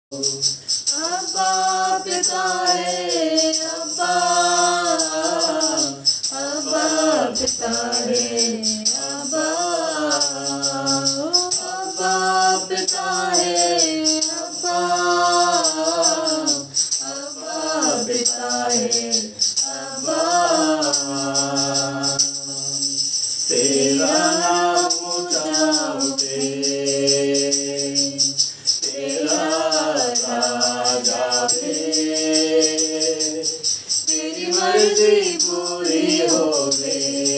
अब्बा पिता है, अब्बा अब्बा पिता है, अब्बा अब्बा पिता है, अब्बा अब्बा पिता है, अब्बा तेरा नाम ऊंचा उठे, तेरा राज आवे, तेरी मर्जी पूरी होवे।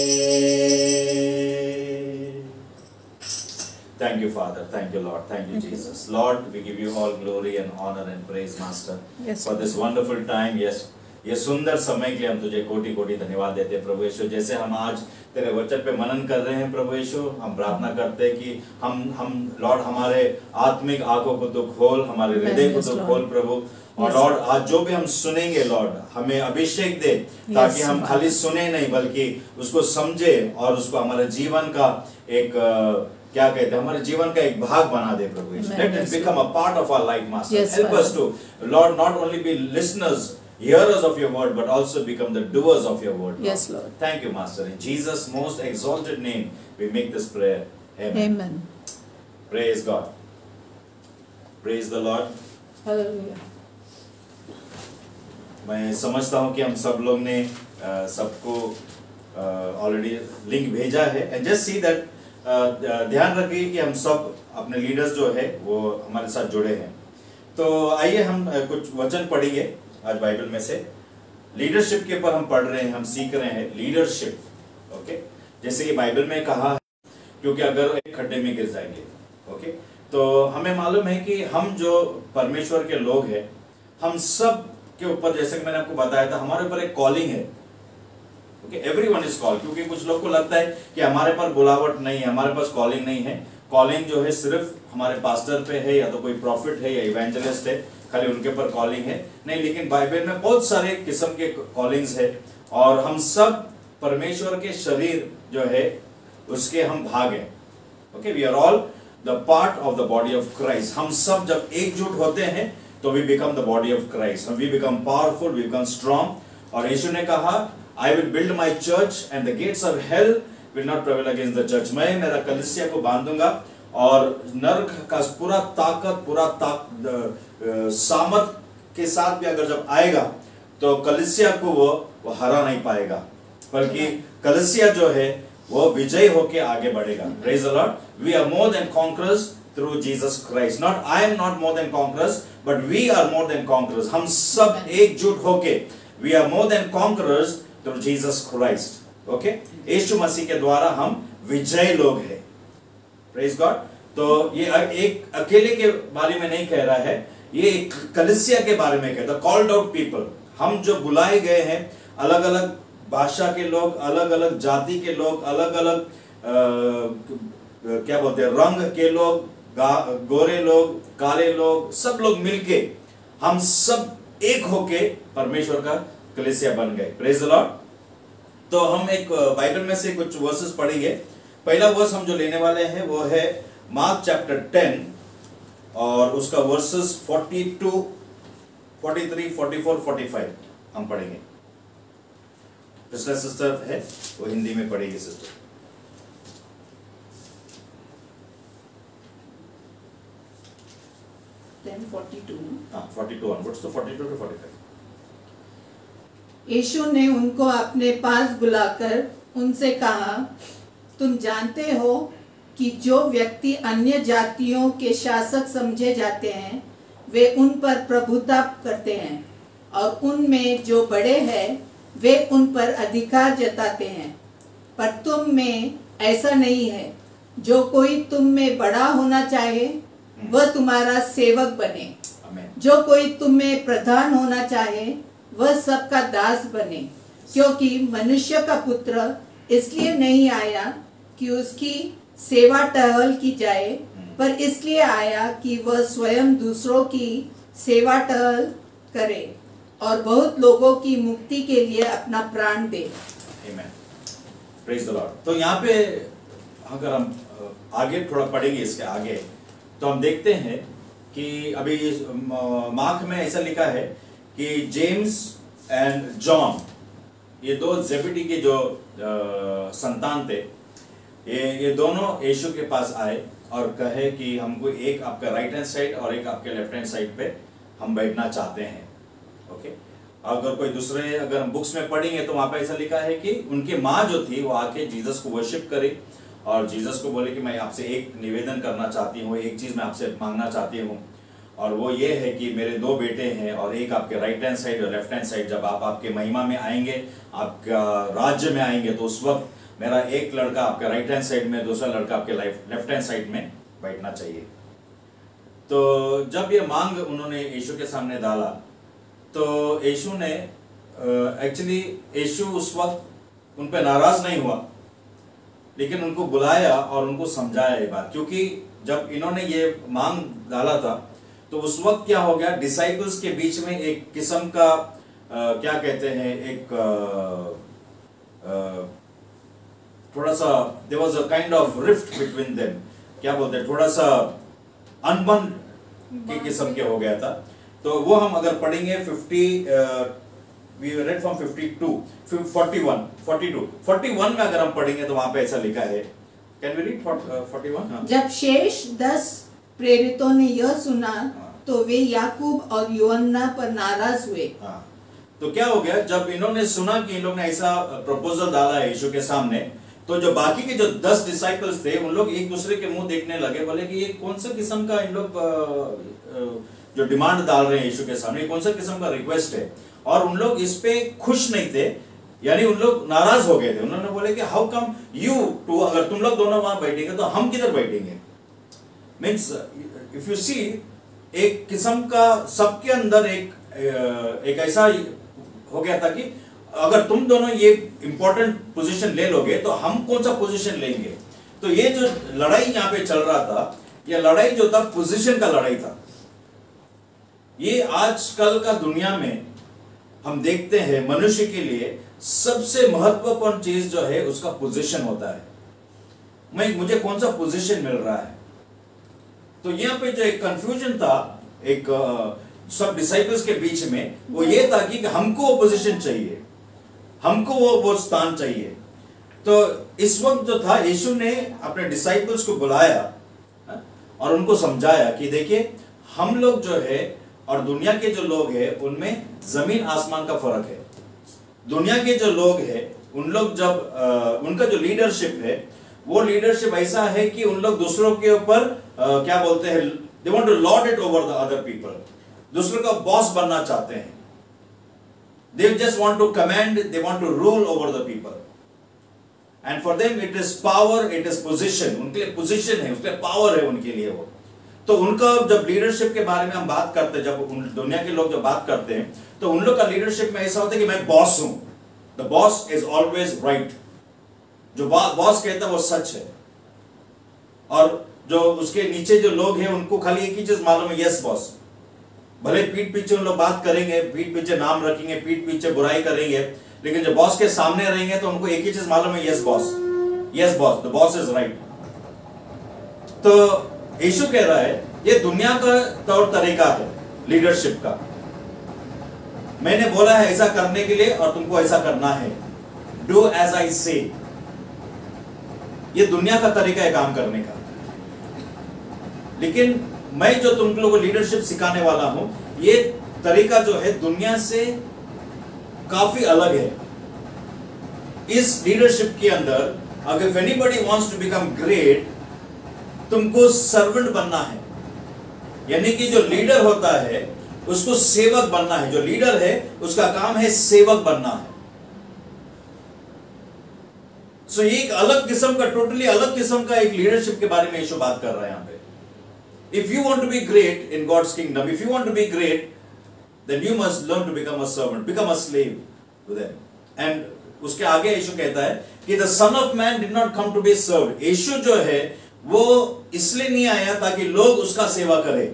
Thank you, Father. Thank you, Lord. Thank you, Jesus. Lord, we give you all glory and honor and praise, Master, Yes, for this wonderful time. Yes, ये सुंदर समय के लिए हम तुझे कोटि कोटि धन्यवाद देते हैं प्रभु यीशु। जैसे हम आज तेरे वचन पे मनन कर रहे हैं प्रभु यीशु, हम प्रार्थना करते हैं कि हम लॉर्ड हमारे आत्मिक आंखों को तो खोल, हमारे हृदय को तो खोल प्रभु। और लॉर्ड आज जो भी हम सुनेंगे लॉर्ड हमें अभिषेक दे, ताकि हम खाली सुने नहीं बल्कि उसको समझे और उसको हमारे जीवन का एक क्या कहते हैं, हमारे जीवन का एक भाग बना दे प्रभु यीशु। Let it become a part of our life, Master. Help us to, Lord, not only be listeners, hearers of your word, but also become the doers of your word. Yes, Lord. Thank you, Master. In Jesus' most exalted name, we make this prayer. Amen. Amen. Praise God. Praise the Lord. Hallelujah. मैं समझता हूँ कि हम सब लोग ने सबको already link भेजा है। एंड जस्ट सी दैट ध्यान रखिए कि हम सब अपने लीडर्स जो है वो हमारे साथ जुड़े हैं। तो आइए हम कुछ वचन पढ़ेंगे आज बाइबल में से। लीडरशिप के ऊपर हम पढ़ रहे हैं, हम सीख रहे हैं लीडरशिप। ओके, जैसे कि बाइबल में कहा है, क्योंकि अगर एक खड्डे में गिर जाएंगे। ओके, तो हमें मालूम है कि हम जो परमेश्वर के लोग हैं, हम सब के ऊपर, जैसे कि मैंने आपको बताया था, हमारे ऊपर एक कॉलिंग है। Okay, everyone is called. क्योंकि कुछ लोग को लगता है कि हमारे पास बुलावट नहीं है, हमारे पास कॉलिंग नहीं है। कॉलिंग जो है सिर्फ हमारे पास्टर पे है, या तो कोई प्रॉफिट है या इवेंजलिस्ट है, खाली उनके ऊपर कॉलिंग है नहीं। लेकिन बाइबल में बहुत सारे किस्म के कॉलिंग्स है और हम सब परमेश्वर के शरीर जो है उसके हम भाग हैं। Okay, we are all the part of the body of Christ. हम सब जब एकजुट होते हैं तो we become the body of Christ, we become powerful, we become strong. और यीशु ने कहा, I will build my church and the gates of hell will not prevail against the church. मैं मेरा कलीसिया को बांधूंगा और नरक का पूरा ताकत, सामर्थ के साथ भी अगर जब आएगा तो कलीसिया को वो हरा नहीं पाएगा, बल्कि कलीसिया जो है वो विजय होके आगे बढ़ेगा। Praise the lord. We are more than conquerors through Jesus Christ. Not I am not more than conquerors, but we are more than conquerors. हम सब एकजुट होके we are more than conquerors through Jesus Christ. Okay, Yeshu मसीह के द्वारा हम विजय लोग हैं। Praise God. तो ये एक अकेले के बारे में नहीं कह रहा है, ये एक कलीसिया के बारे में कहता है। कॉल्ड आउट पीपल, हम जो बुलाए गए हैं, अलग अलग भाषा के लोग, अलग अलग जाति के लोग, अलग अलग क्या बोलते हैं, रंग के लोग, गोरे लोग, काले लोग, सब लोग मिलके हम सब एक होके परमेश्वर का कलीसिया बन गए। Praise the Lord. तो हम एक बाइबल में से कुछ वर्सेस पढ़ेंगे। पहला वर्स हम जो लेने वाले हैं वो है मार्क चैप्टर 10 और उसका वर्सेस 42, 43, 44, 45 हम पढ़ेंगे। पिछला सिस्टर है वो हिंदी में पढ़ेगी सिस्टर। 10:42 42 onwards, तो 42 to 45। यीशु ने उनको अपने पास बुलाकर उनसे कहा, तुम जानते हो कि जो व्यक्ति अन्य जातियों के शासक समझे जाते हैं वे उन पर प्रभुता करते हैं और उनमें जो बड़े हैं वे उन पर अधिकार जताते हैं। पर तुम में ऐसा नहीं है। जो कोई तुम में बड़ा होना चाहे वह तुम्हारा सेवक बने। जो कोई तुम में प्रधान होना चाहे वह सबका दास बने। क्योंकि मनुष्य का पुत्र इसलिए नहीं आया कि उसकी सेवा टहल की जाए, पर इसलिए आया कि वह स्वयं दूसरों की सेवा टहल करे और बहुत लोगों की मुक्ति के लिए अपना प्राण दे। आमीन। Praise the Lord. तो यहाँ पे अगर हम आगे थोड़ा पढ़ेंगे, इसके आगे तो हम देखते हैं कि अभी मार्क में ऐसा लिखा है कि जेम्स एंड जॉन, ये दो जेबेदी के जो संतान थे, ये दोनों यीशु के पास आए और कहे कि हमको एक आपका राइट हैंड साइड और एक आपके लेफ्ट हैंड साइड पे हम बैठना चाहते हैं। ओके, अगर कोई दूसरे अगर हम बुक्स में पढ़ेंगे तो वहां पे ऐसा लिखा है कि उनकी माँ जो थी वो आके जीसस को वर्शिप करे और जीसस को बोले कि मैं आपसे एक निवेदन करना चाहती हूँ, एक चीज मैं आपसे मांगना चाहती हूँ, और वो ये है कि मेरे दो बेटे हैं और एक आपके राइट हैंड साइड और लेफ्ट हैंड साइड, जब आप आपके महिमा में आएंगे, आपका राज्य में आएंगे, तो उस वक्त मेरा एक लड़का आपके राइट हैंड साइड में, दूसरा लड़का आपके लेफ्ट हैंड साइड में बैठना चाहिए। तो जब ये मांग उन्होंने यीशु के सामने डाला तो यीशु ने एक्चुअली यीशु उस वक्त उन पे नाराज नहीं हुआ, लेकिन उनको बुलाया और उनको समझाया ये बात, क्योंकि जब इन्होंने ये मांग डाला था तो उस वक्त क्या हो गया, डिसाइपल्स के बीच में एक किस्म का क्या कहते हैं, एक थोड़ा सा there was a kind of rift between them, क्या बोलते हैं, थोड़ा सा अनबन के किस्म के हो गया था। तो वो हम अगर पढ़ेंगे 50 वी रेड फ्रॉम 52 41 42 41 में अगर हम पढ़ेंगे तो वहां पे ऐसा लिखा है, कैन वी रीड 41? जब शेष 10 प्रेरितों ने यह सुना तो वे याकूब और यूहन्ना पर नाराज हुए। तो क्या हो गया, जब इन्होंने सुना कि इन लोग ने ऐसा प्रपोजल डाला है यीशु के सामने, तो जो बाकी के जो 10 डिसाइपल्स थे उन लोग एक दूसरे के मुंह देखने लगे, बोले कि ये कौन सा किस्म का इन लोग जो डिमांड डाल रहे हैं यीशु के सामने, कौन सा किस्म का रिक्वेस्ट है, और उन लोग इस पे खुश नहीं थे, यानी उन लोग नाराज हो गए थे। उन्होंने बोले कि हाउ कम यू टू, अगर तुम लोग दोनों वहां बैठेंगे तो हम किधर बैठेंगे। मीन्स इफ यू सी, एक किस्म का सबके अंदर एक ऐसा हो गया था कि अगर तुम दोनों ये इंपॉर्टेंट पोजीशन ले लोगे तो हम कौन सा पोजीशन लेंगे। तो ये जो लड़ाई यहाँ पे चल रहा था, ये लड़ाई जो था पोजीशन का लड़ाई था। ये आजकल का दुनिया में हम देखते हैं मनुष्य के लिए सबसे महत्वपूर्ण चीज जो है उसका पोजीशन होता है, मुझे कौन सा पोजीशन मिल रहा है। तो यहाँ पे जो एक कंफ्यूजन था एक सब डिसाइपल्स के बीच में, वो ये था कि हमको वो पोजीशन चाहिए, हमको वो स्थान चाहिए। तो इस वक्त जो था यीशु ने अपने डिसाइपल्स को बुलाया और उनको समझाया कि देखिए हम लोग जो है और दुनिया के जो लोग हैं उनमें जमीन आसमान का फर्क है। दुनिया के जो लोग हैं उन लोग जब उनका जो लीडरशिप है वो लीडरशिप ऐसा है कि उन लोग दूसरों के ऊपर क्या बोलते हैं, they want to lord it over the other people, दूसरों का बॉस बनना चाहते हैं। They just want to command, they want to rule over the people. And for them it is power, it is position. उनके लिए position है, उसके लिए power है उनके लिए वो। तो उनका जब लीडरशिप के बारे में हम बात करते हैं, जब उन दुनिया के लोग जब बात करते हैं तो उन लोग का लीडरशिप में ऐसा होता है कि मैं बॉस हूं। The boss is always right. जो बॉस कहता है वो सच है, और जो उसके नीचे जो लोग हैं उनको खाली एक ही चीज मालूम है, यस बॉस। भले पीठ पीछे उन लोग बात करेंगे, पीठ पीछे नाम रखेंगे, पीठ पीछे बुराई करेंगे, लेकिन जब बॉस के सामने रहेंगे तो उनको एक ही चीज मालूम है, yes boss, yes boss, the boss is right. तो यीशु कह रहा है ये दुनिया का तौर तरीका है लीडरशिप का। मैंने बोला है ऐसा करने के लिए और तुमको ऐसा करना है, डू एज आई से। ये दुनिया का तरीका है काम करने का, लेकिन मैं जो तुम लोगों को लीडरशिप सिखाने वाला हूं ये तरीका जो है दुनिया से काफी अलग है। इस लीडरशिप के अंदर अगर if anybody wants to become great, तुमको सर्वेंट बनना है, यानी कि जो लीडर होता है उसको सेवक बनना है। जो लीडर है उसका काम है सेवक बनना है। सो ये एक अलग किस्म का, टोटली अलग किस्म का एक लीडरशिप के बारे में यीशु बात कर रहा है यहां पे। If you want to be great in God's kingdom, if you want to be great, then you must learn to become a servant, become a slave to them. And उसके आगे यीशु कहता है कि the Son of Man did not come to be served. यीशु जो है वो इसलिए नहीं आया ताकि लोग उसका सेवा करें।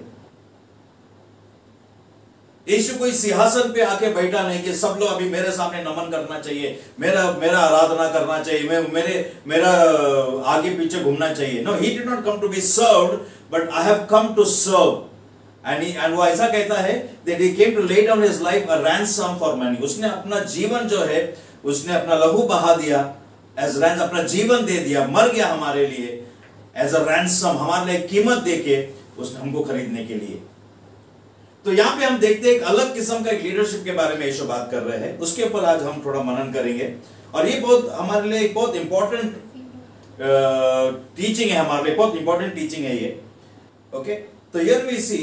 यीशु कोई सिंहासन पे आके बैठा नहीं कि सब लोग अभी मेरे सामने नमन करना चाहिए, मेरा आराधना करना चाहिए, मेरा आगे पीछे घूमना चाहिए। No, he did not come to be served, but I have come to serve. and वो ऐसा कहता है that he came to lay down his life a ransom for many. उसने अपना जीवन जो है उसने अपना लहू बहा दिया as ransom, अपना जीवन दे दिया, मर गया हमारे लिए as a ransom, हमारे लिए कीमत देके उसने हमको खरीदने के लिए। तो यहाँ पे हम देखते हैं एक अलग किस्म का एक लीडरशिप के बारे में यीशु बात कर रहे हैं, उसके ऊपर आज हम थोड़ा मनन करेंगे। और ये बहुत हमारे लिए एक बहुत इंपॉर्टेंट टीचिंग है, हमारे लिए बहुत इंपॉर्टेंट टीचिंग है ये। ओके, तो हियर वी सी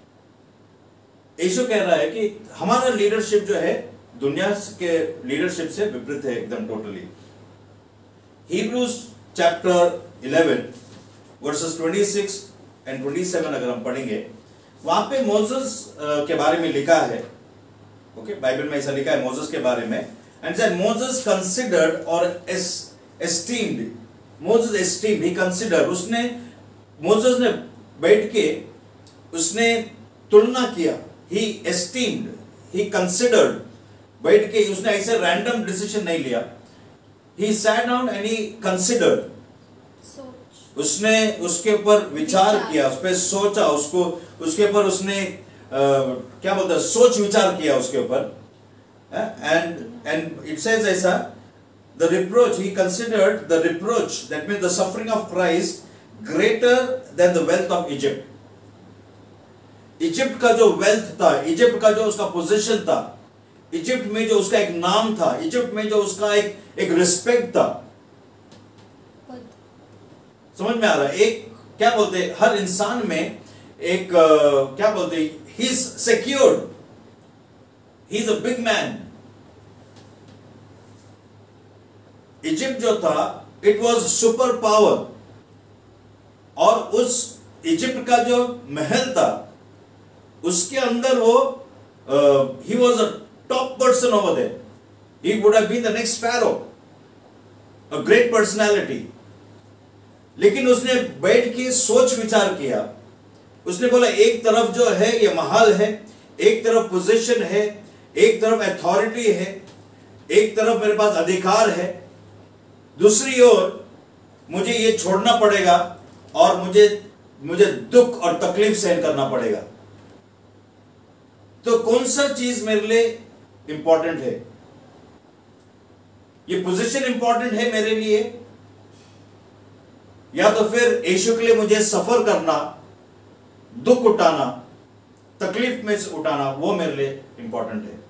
यीशु कह रहा है कि हमारा लीडरशिप जो है दुनिया के लीडरशिप से विपरीत है एकदम totally. Hebrews chapter 11 verses 26 and 27 अगर हम पढ़ेंगे, वहां पे मोसेस के बारे में लिखा है। ओके, बाइबल में ऐसा लिखा है मोसेस के बारे में, एंड दैट मोसेस कंसीडर्ड और esteemed, Moses esteemed, he consider, उसने मोसेस ने बैठ के उसने तुलना किया, ही एस्टीम्ड, ही कंसीडर्ड, बैठ के उसने ऐसे रैंडम डिसीजन नहीं लिया, he sat down and he considered, उसने उसके ऊपर विचार किया, उस पर सोचा, उसको उसके ऊपर उसने क्या बोलते हैं, सोच विचार किया उसके ऊपर। एंड इट सेज ऐसा, the reproach, he considered the reproach, that means the suffering of Christ greater than the wealth of Egypt. Egypt का जो वेल्थ था, इजिप्ट का जो उसका पोजीशन था, इजिप्ट में जो उसका एक नाम था, इजिप्ट में जो उसका एक रिस्पेक्ट था, समझ में आ रहा है? एक क्या बोलते, हर इंसान में एक क्या बोलते, he is secured, he is a big man. Egypt जो था, इट वाज सुपर पावर, और उस इजिप्ट का जो महल था उसके अंदर वो he was a top person over there, he would have been the next pharaoh, a great personality. लेकिन उसने बैठ के सोच विचार किया, उसने बोला एक तरफ जो है ये महल है, एक तरफ पोजीशन है, एक तरफ अथॉरिटी है, एक तरफ मेरे पास अधिकार है, दूसरी ओर मुझे ये छोड़ना पड़ेगा और मुझे दुख और तकलीफ सहन करना पड़ेगा। तो कौन सा चीज मेरे लिए इंपॉर्टेंट है? ये पोजीशन इंपॉर्टेंट है मेरे लिए, या तो फिर यीशु के लिए मुझे सफर करना, दुख उठाना, तकलीफ में से उठाना, वो मेरे लिए इंपॉर्टेंट है।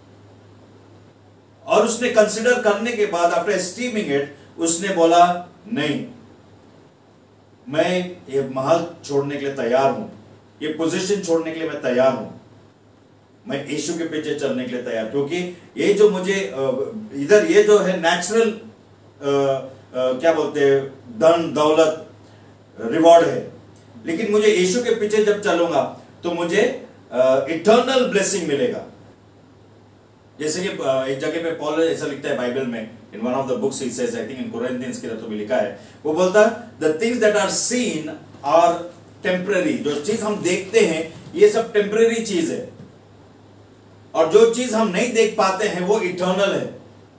और उसने कंसिडर करने के बाद, आफ्टर एस्टीमिंग इट, उसने बोला नहीं, मैं ये महल छोड़ने के लिए तैयार हूं, ये पोजीशन छोड़ने के लिए मैं तैयार हूं, मैं यीशु के पीछे चलने के लिए तैयार, क्योंकि ये जो मुझे इधर ये जो है नेचुरल क्या बोलते हैं, धन दौलत रिवॉर्ड है, लेकिन मुझे यीशु के पीछे जब चलूंगा तो मुझे इटर्नल ब्लेसिंग मिलेगा। जैसे कि एक जगह पे पॉल ऐसा लिखता है बाइबल में, in one of the books he says, I think in Corinthians के तो भी लिखा है, वो बोलता है the things that are seen are temporary, जो चीज हम देखते हैं ये सब टेम्पररी चीज है, और जो चीज हम नहीं देख पाते हैं वो इटर्नल है।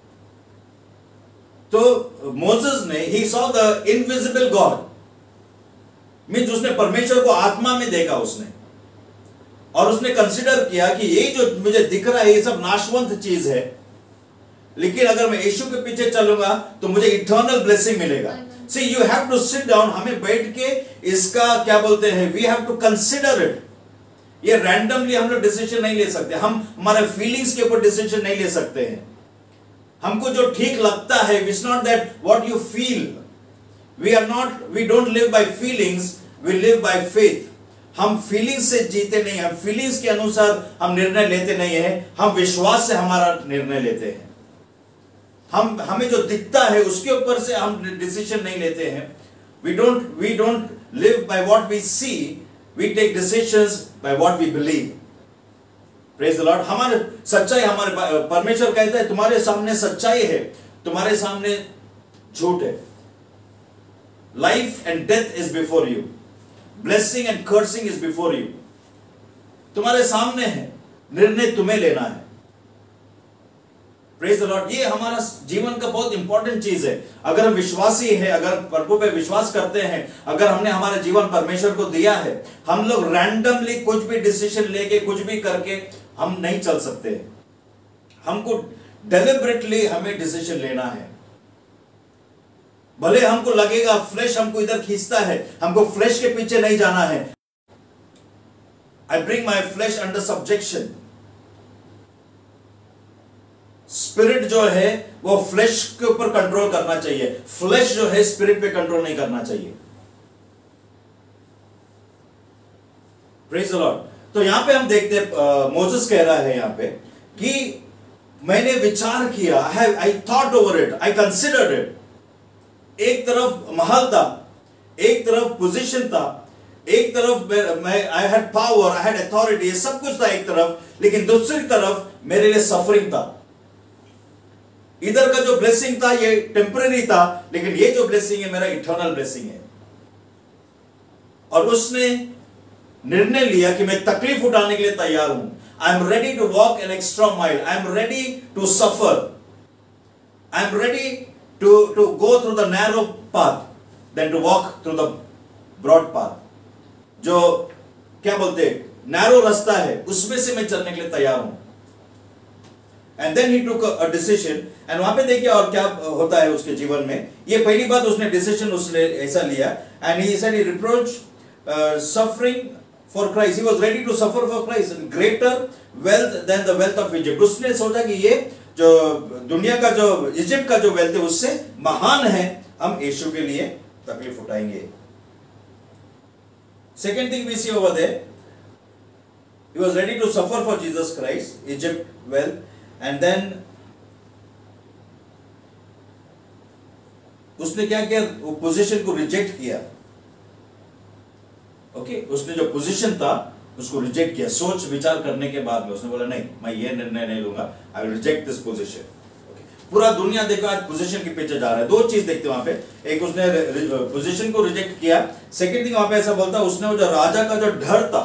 तो मोसेस ने, he saw the invisible God, means उसने परमेश्वर को आत्मा में देखा उसने, और उसने कंसिडर किया कि ये जो मुझे दिख रहा है ये सब नाशवंत चीज है, लेकिन अगर मैं यीशु के पीछे चलूंगा तो मुझे इटर्नल ब्लेसिंग मिलेगा। See you have to sit down, हमें बैठ के इसका क्या बोलते हैं, we have to consider it. ये रैंडमली हम लोग डिसीजन नहीं ले सकते, हम हमारे फीलिंग्स के ऊपर डिसीजन नहीं ले सकते हैं। हमको जो ठीक लगता है, it's not that what you feel, we don't live by feelings, we live by faith. हम फीलिंग्स से जीते नहीं, हम फीलिंग्स के अनुसार हम निर्णय लेते नहीं है, हम विश्वास से हमारा निर्णय लेते हैं। हमें जो दिखता है उसके ऊपर से हम डिसीजन नहीं लेते हैं। We don't live by what we see, we take decisions by what we believe. Praise the lord. हमारे सच्चाई, हमारे परमेश्वर कहता है तुम्हारे सामने सच्चाई है, तुम्हारे सामने झूठ है। Life and death is before you, blessing and cursing is before you. तुम्हारे सामने है, निर्णय तुम्हें लेना है। Praise the lord. ये हमारा जीवन का बहुत इंपॉर्टेंट चीज है। अगर हम विश्वासी हैं, अगर प्रभु पे विश्वास करते हैं, अगर हमने हमारा जीवन परमेश्वर को दिया है, हम लोग रैंडमली कुछ भी डिसीजन लेके कुछ भी करके हम नहीं चल सकते। हमको डेलिबरेटली हमें डिसीजन लेना है। भले हमको लगेगा फ्लेश हमको इधर खींचता है, हमको फ्लेश के पीछे नहीं जाना है। I bring my flesh under subjection. Spirit जो है वो फ्लेश के ऊपर कंट्रोल करना चाहिए, फ्लेश जो है स्पिरिट पे कंट्रोल नहीं करना चाहिए। Praise the Lord. तो यहां पे हम देखते हैं मोसेस कह रहा है यहां पे कि मैंने विचार किया, I thought over it, I considered it. एक तरफ महल था, एक तरफ पोजीशन था, एक तरफ I had power, I had authority, ये सब कुछ था एक तरफ, लेकिन दूसरी तरफ मेरे लिए सफरिंग था। इधर का जो ब्लेसिंग था ये टेम्परेरी था, लेकिन ये जो ब्लेसिंग है मेरा इटर्नल ब्लेसिंग है। और उसने निर्णय लिया कि मैं तकलीफ उठाने के लिए तैयार हूं। I am ready to walk an extra mile, I am ready to suffer, I am ready to go through the narrow path then to walk through the broad path. जो क्या बोलते नैरो रास्ता है उसमें से मैं चलने के लिए तैयार हूं। And then he took a decision. And वहां पे देखिए और क्या होता है उसके जीवन में। ये पहली बात उसने डिसीजन उसने ऐसा लिया। And he said he reproach suffering for Christ, he was ready to suffer for Christ, greater wealth than the wealth of Egypt. उसने सोचा कि ये जो दुनिया का जो इजिप्ट का जो वेल्थ है उससे महान है, हम यीशु के लिए तकलीफ उठाएंगे। Second thing we see over there, he was ready to suffer for Jesus Christ, Egypt wealth, and then उसने क्या किया, वो पोजीशन को रिजेक्ट किया। ओके, उसने जो पोजीशन था उसको रिजेक्ट किया। सोच विचार करने के बाद में उसने बोला नहीं, मैं ये निर्णय नहीं लूंगा, I will reject this position. पूरा दुनिया देखो आज पोजीशन के पीछे जा रहा है। दो चीज देखते हैं वहां पे, एक उसने पोजीशन को रिजेक्ट किया, सेकंड थिंग वहां पे ऐसा बोलता है उसने वो जो राजा का जो डर था,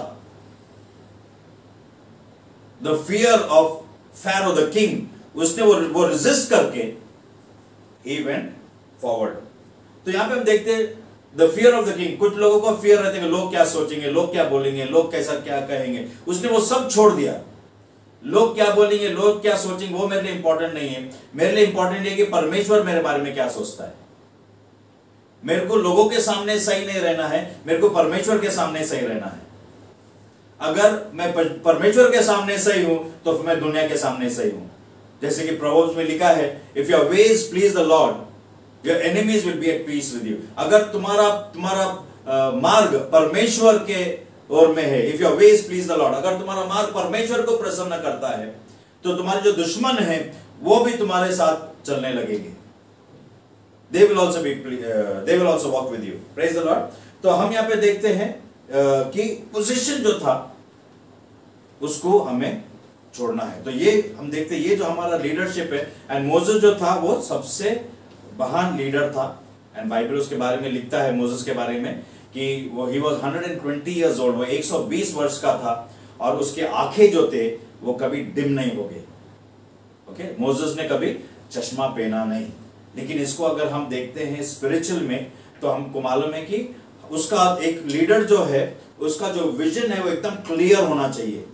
the fear of Pharaoh the king, उसने वो रेजिस्ट करके he went forward। तो यहां पे हम देखते हैं the fear of the king। कुछ लोगों को फियर रहते हैं, लोग क्या सोचेंगे, लोग क्या बोलेंगे, लोग कैसा क्या कहेंगे। उसने वो सब छोड़ दिया। लोग क्या बोलेंगे, लोग क्या सोचेंगे, वो मेरे लिए इंपॉर्टेंट नहीं है। मेरे लिए इंपॉर्टेंट है कि परमेश्वर मेरे बारे में क्या सोचता है। मेरे को लोगों के सामने सही नहीं रहना है, मेरे को परमेश्वर के सामने सही रहना है। अगर मैं परमेश्वर के सामने सही हूं तो फिर मैं दुनिया के सामने सही हूं। जैसे कि प्रोवर्ब्स में लिखा है, if your ways please the lord, your enemies will be at peace with you. अगर तुम्हारा मार्ग परमेश्वर के ओर में है, if your ways please the Lord, अगर तुम्हारा मार्ग परमेश्वर को प्रसन्न करता है तो तुम्हारे जो दुश्मन है वो भी तुम्हारे साथ चलने लगेंगे। they will also walk with you, praise the Lord। तो हम यहाँ पे देखते हैं कि पोजीशन जो था उसको हमें छोड़ना है। तो ये हम देखते हैं, ये जो हमारा लीडरशिप है, एंड मोसेस जो था वो सबसे महान लीडर था। एंड बाइबल उसके बारे में लिखता है मोसेस के बारे में कि वो ही वाज 120 इयर्स ओल्ड, वो 120 वर्ष का था और उसके आंखें जो थे वो कभी डिम नहीं हो गए। ओके, मोसेस ने कभी चश्मा पहना नहीं। लेकिन इसको अगर हम देखते हैं स्पिरिचुअल में तो हमको मालूम है कि उसका एक लीडर जो है उसका जो विजन है वो एकदम क्लियर होना चाहिए।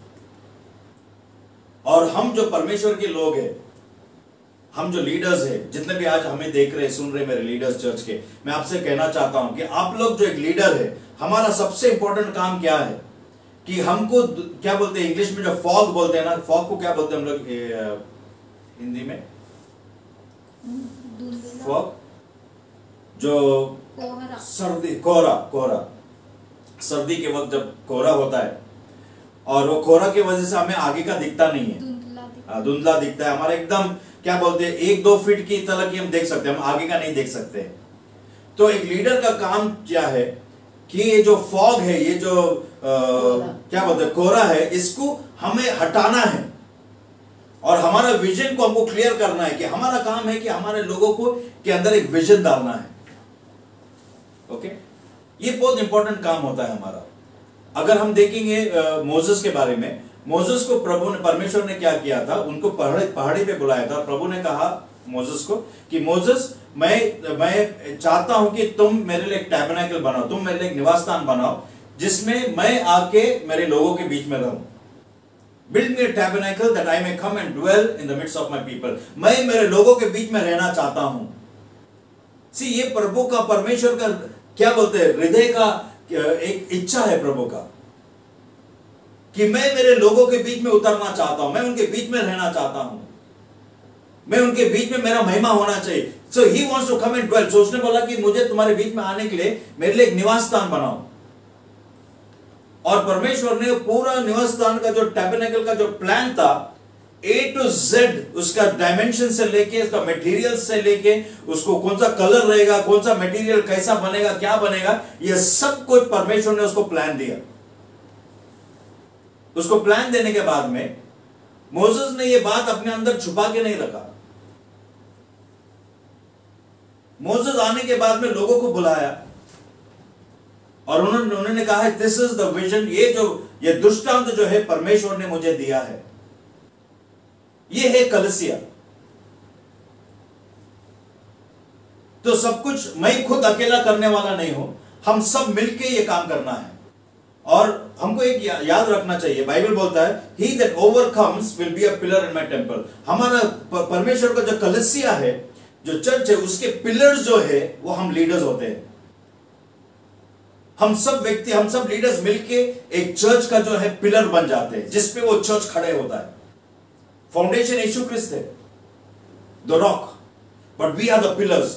और हम जो परमेश्वर के लोग हैं, हम जो लीडर्स हैं, जितने भी आज हमें देख रहे सुन रहे मेरे लीडर्स चर्च के, मैं आपसे कहना चाहता हूं कि आप लोग जो एक लीडर है, हमारा सबसे इंपॉर्टेंट काम क्या है कि हमको क्या बोलते हैं इंग्लिश में जो फॉग बोलते हैं ना, फॉग को क्या बोलते हैं हम लोग हिंदी में? फॉग, जो सर्दी, कोहरा सर्दी के वक्त जब कोहरा होता है और वो कोहरा की वजह से हमें आगे का दिखता नहीं है, धुंधला दिखता है हमारा, एकदम क्या बोलते हैं 1-2 फीट की तरह की हम देख सकते हैं, हम आगे का नहीं देख सकते। तो एक लीडर का काम क्या है कि ये जो फॉग है, ये जो क्या बोलते हैं कोहरा है, इसको हमें हटाना है और हमारा विजन को हमको क्लियर करना है कि हमारा काम है कि हमारे लोगों को के अंदर एक विजन डालना है। ओके, ये बहुत इंपॉर्टेंट काम होता है हमारा। अगर हम देखेंगे मोसेस के बारे में, मोसेस को प्रभु ने, परमेश्वर ने क्या किया था, उनको पहाड़ी पे बुलाया था। प्रभु ने कहा मोसेस को कि मोसेस मैं चाहता हूं कि तुम मेरे लिए एक टैबरनेकल बनाओ, तुम मेरे लिए एक निवास स्थान बनाओ जिसमें मैं आके मेरे लोगों के बीच में रहूं। Build me a tabernacle that I may come and dwell in the midst of my people. मैं मेरे लोगों के बीच में रहना चाहता हूं। See, ये प्रभु का, परमेश्वर का क्या बोलते हैं, हृदय का एक इच्छा है प्रभु का कि मैं मेरे लोगों के बीच में उतरना चाहता हूं, मैं उनके बीच में रहना चाहता हूं, मैं उनके बीच में मेरा महिमा होना चाहिए। So he wants to come and dwell. So उसने बोला कि मुझे तुम्हारे बीच में आने के लिए मेरे लिए एक निवास स्थान बनाओ। और परमेश्वर ने पूरा निवास स्थान का जो टैबरनेकल का जो प्लान था, A to Z, उसका डायमेंशन से लेके, उसका मटेरियल से लेके, उसको कौन सा कलर रहेगा, कौन सा मटेरियल कैसा बनेगा, क्या बनेगा, ये सब कुछ परमेश्वर ने उसको प्लान दिया। उसको प्लान देने के बाद में मोसेस ने ये बात अपने अंदर छुपा के नहीं रखा। मोसेस आने के बाद में लोगों को बुलाया और उन्होंने कहा है, दिस इज द विजन, ये दृष्टांत जो है परमेश्वर ने मुझे दिया है, ये है कलीसिया। तो सब कुछ मैं खुद अकेला करने वाला नहीं हूं, हम सब मिलके ये काम करना है। और हमको एक याद रखना चाहिए, बाइबल बोलता है, he that overcomes will be a pillar in my temple। हमारा परमेश्वर का जो कलीसिया है, जो चर्च है, उसके पिलर्स जो है वो हम लीडर्स होते हैं। हम सब व्यक्ति, हम सब लीडर्स मिलके एक चर्च का जो है पिलर बन जाते हैं, जिसपे वो चर्च खड़े होता है। फाउंडेशन यीशु क्रिस्ट है, the rock, but we are the pillars.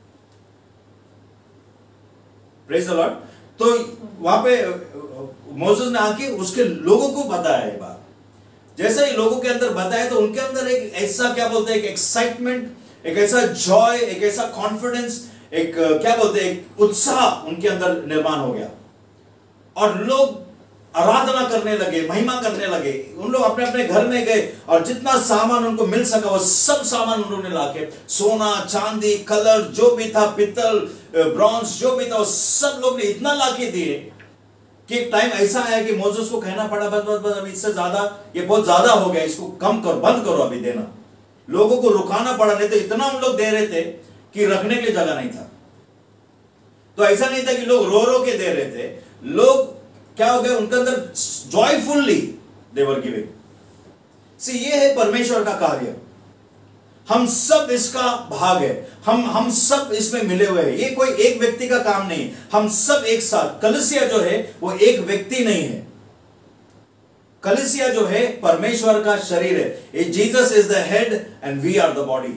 Praise the Lord. तो वहां पे मोसेस ने आके उसके लोगों को बताया ये बात। जैसा ही लोगों के अंदर बताया तो उनके अंदर एक ऐसा, क्या बोलते हैं, एक एक्साइटमेंट, एक ऐसा जॉय, एक ऐसा कॉन्फिडेंस, एक क्या बोलते हैं, एक उत्साह उनके अंदर निर्माण हो गया। और लोग आराधना करने लगे, महिमा करने लगे। उन लोग अपने अपने घर में गए और जितना सामान उनको मिल सका वो सब सामान उन्होंने लाके, सोना, चांदी, कलर जो भी था, पित्तल, ब्रॉन्ज जो भी था, वो सब लोग ने इतना लाके दिए कि एक टाइम ऐसा आया कि मोसेस को कहना पड़ा, बस बस बस, अभी इससे ज्यादा, ये बहुत ज्यादा हो गया, इसको कम करो, बंद करो अभी देना। लोगों को रुकाना पड़ा, नहीं तो इतना उन लोग दे रहे थे कि रखने के लिए जगह नहीं था। तो ऐसा नहीं था कि लोग रो रो के दे रहे थे, लोग क्या हो गया, उनके अंदर जॉयफुली दे वर गिविंग। सी, ये है परमेश्वर का कार्य। हम सब इसका भाग है, हम सब इसमें मिले हुए हैं। ये कोई एक व्यक्ति का काम नहीं, हम सब एक साथ। कलीसिया जो है वो एक व्यक्ति नहीं है, कलीसिया जो है परमेश्वर का शरीर है। Jesus is the head and we are the body.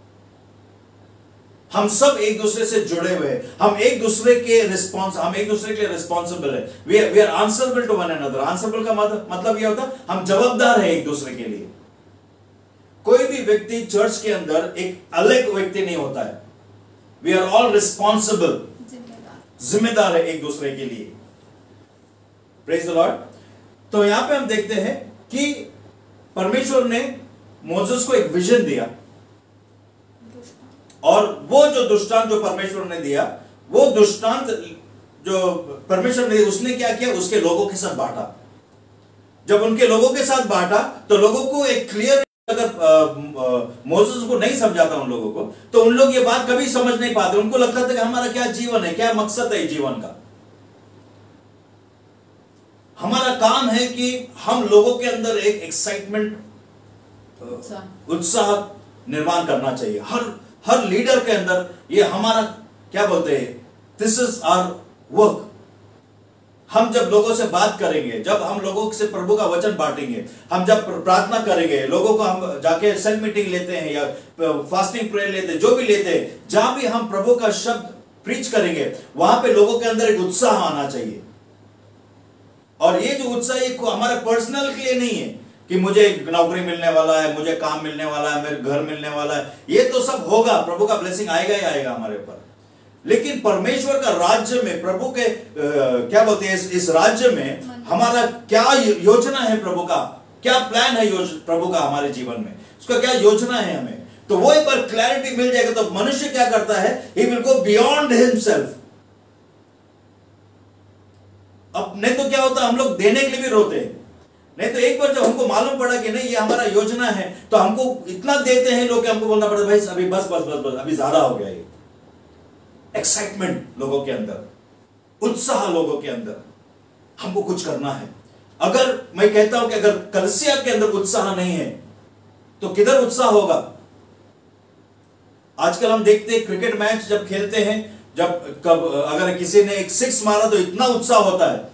हम सब एक दूसरे से जुड़े हुए हैं, हम एक दूसरे के लिए रिस्पॉन्सिबल है। We are answerable to one another. Answerable का मतलब यह होता है हम जवाबदार है एक दूसरे के लिए। कोई भी व्यक्ति चर्च के अंदर एक अलग व्यक्ति नहीं होता है। वी आर ऑल रिस्पॉन्सिबल, जिम्मेदार है एक दूसरे के लिए। Praise the Lord. तो यहां पे हम देखते हैं कि परमेश्वर ने मोसेस को एक विजन दिया, और वो जो दृष्टांत जो परमेश्वर ने दिया, वो दृष्टांत जो परमेश्वर ने, उसने क्या किया, उसके लोगों के साथ बांटा। जब उनके लोगों के साथ बांटा तो लोगों को एक क्लियर, अगर मोसेस को नहीं समझाता उन लोगों को, तो उन लोग ये बात कभी समझ नहीं पाते। उनको लगता था कि हमारा क्या जीवन है, क्या मकसद है जीवन का। हमारा काम है कि हम लोगों के अंदर एक एक्साइटमेंट, उत्साह निर्माण करना चाहिए। हर लीडर के अंदर ये हमारा, क्या बोलते हैं, दिस इज आवर वर्क। हम जब लोगों से बात करेंगे, जब हम लोगों से प्रभु का वचन बांटेंगे, हम जब प्रार्थना करेंगे, लोगों को हम जाके सेल मीटिंग लेते हैं या फास्टिंग प्रेयर लेते हैं, जो भी लेते हैं, जहां भी हम प्रभु का शब्द प्रीच करेंगे, वहां पे लोगों के अंदर एक उत्साह आना चाहिए। और ये जो उत्साह ये हमारे पर्सनल के लिए नहीं है कि मुझे नौकरी मिलने वाला है, मुझे काम मिलने वाला है, मेरे घर मिलने वाला है। ये तो सब होगा, प्रभु का ब्लेसिंग आएगा ही आएगा हमारे ऊपर। लेकिन परमेश्वर का राज्य में, प्रभु के क्या बोलते हैं, इस राज्य में हमारा क्या योजना है, प्रभु का क्या प्लान है प्रभु का हमारे जीवन में, उसका क्या योजना है हमें, तो वो एक बार क्लैरिटी मिल जाएगा तो मनुष्य क्या करता है, he will go beyond himself. अब नहीं तो क्या होता, हम लोग देने के लिए भी रोते हैं, नहीं तो एक बार जब हमको मालूम पड़ा कि नहीं ये हमारा योजना है, तो हमको इतना देते हैं लोग कि हमको बोलना पड़ता भाई अभी बस बस बस बस अभी ज्यादा हो गया। ये एक्साइटमेंट लोगों के अंदर, उत्साह लोगों के अंदर, हमको कुछ करना है। अगर मैं कहता हूं कि अगर कलीसिया के अंदर उत्साह नहीं है तो किधर उत्साह होगा? आजकल हम देखते हैं क्रिकेट मैच जब खेलते हैं, जब कब अगर किसी ने एक सिक्स मारा तो इतना उत्साह होता है,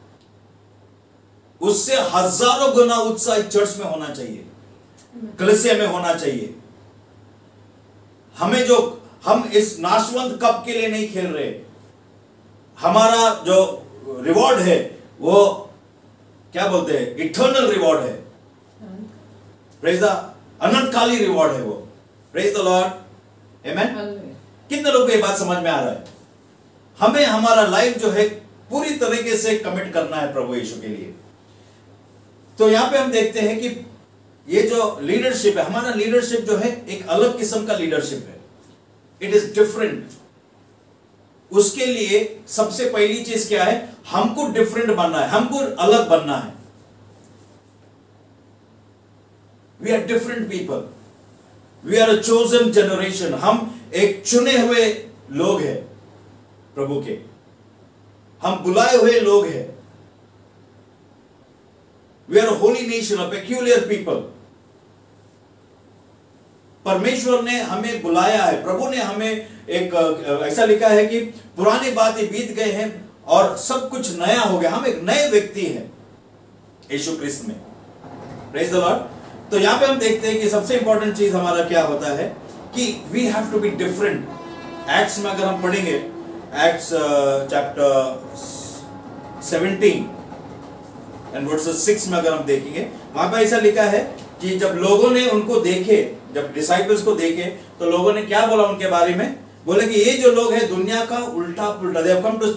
उससे हजारों गुना उत्साह चर्च में होना चाहिए, कलीसिया में होना चाहिए। हमें जो हम इस नाशवंत कप के लिए नहीं खेल रहे, हमारा जो रिवॉर्ड है वो क्या बोलते हैं, इटर्नल रिवॉर्ड है। प्रेज द अनंतकाली रिवॉर्ड है वो। प्रेज द लॉर्ड, आमेन। कितने लोगों को ये बात समझ में आ रहा है? हमें हमारा लाइफ जो है पूरी तरीके से कमिट करना है प्रभु यीशु के लिए। तो यहां पे हम देखते हैं कि ये जो लीडरशिप है, हमारा लीडरशिप जो है एक अलग किस्म का लीडरशिप है, इट इज डिफरेंट। उसके लिए सबसे पहली चीज क्या है? हमको डिफरेंट बनना है, हमको अलग बनना है। We are different people, we are a chosen generation. हम एक चुने हुए लोग हैं प्रभु के, हम बुलाए हुए लोग हैं। We are a holy nation, a peculiar people. परमेश्वर ने हमें बुलाया है, प्रभु ने हमें एक ऐसा लिखा है कि पुरानी बातें बीत गए हैं और सब कुछ नया हो गया। हम एक नए व्यक्ति हैं यीशु क्रिस्त में। Praise the Lord. तो यहां पे हम देखते हैं कि सबसे इंपॉर्टेंट चीज हमारा क्या होता है कि we have to be different. Acts में अगर हम पढ़ेंगे, एक्ट्स चैप्टर 17 एंड वर्सेस 6 में अगर हम देखेंगे, वहां पे ऐसा लिखा है कि जब लोगों ने उनको देखे, जब डिसाइपल्स को देखे, तो लोगों ने क्या बोला उनके बारे में? बोले कि ये जो लोग हैं दुनिया का उल्टा पुल्टा, they have come to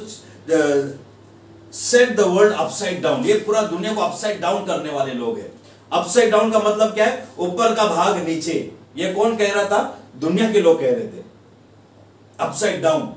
set the world upside down. ये पूरा दुनिया को अपसाइड डाउन करने वाले लोग हैं। अपसाइड डाउन का मतलब क्या है? ऊपर का भाग नीचे। ये कौन कह रहा था? दुनिया के लोग कह रहे थे अपसाइड डाउन।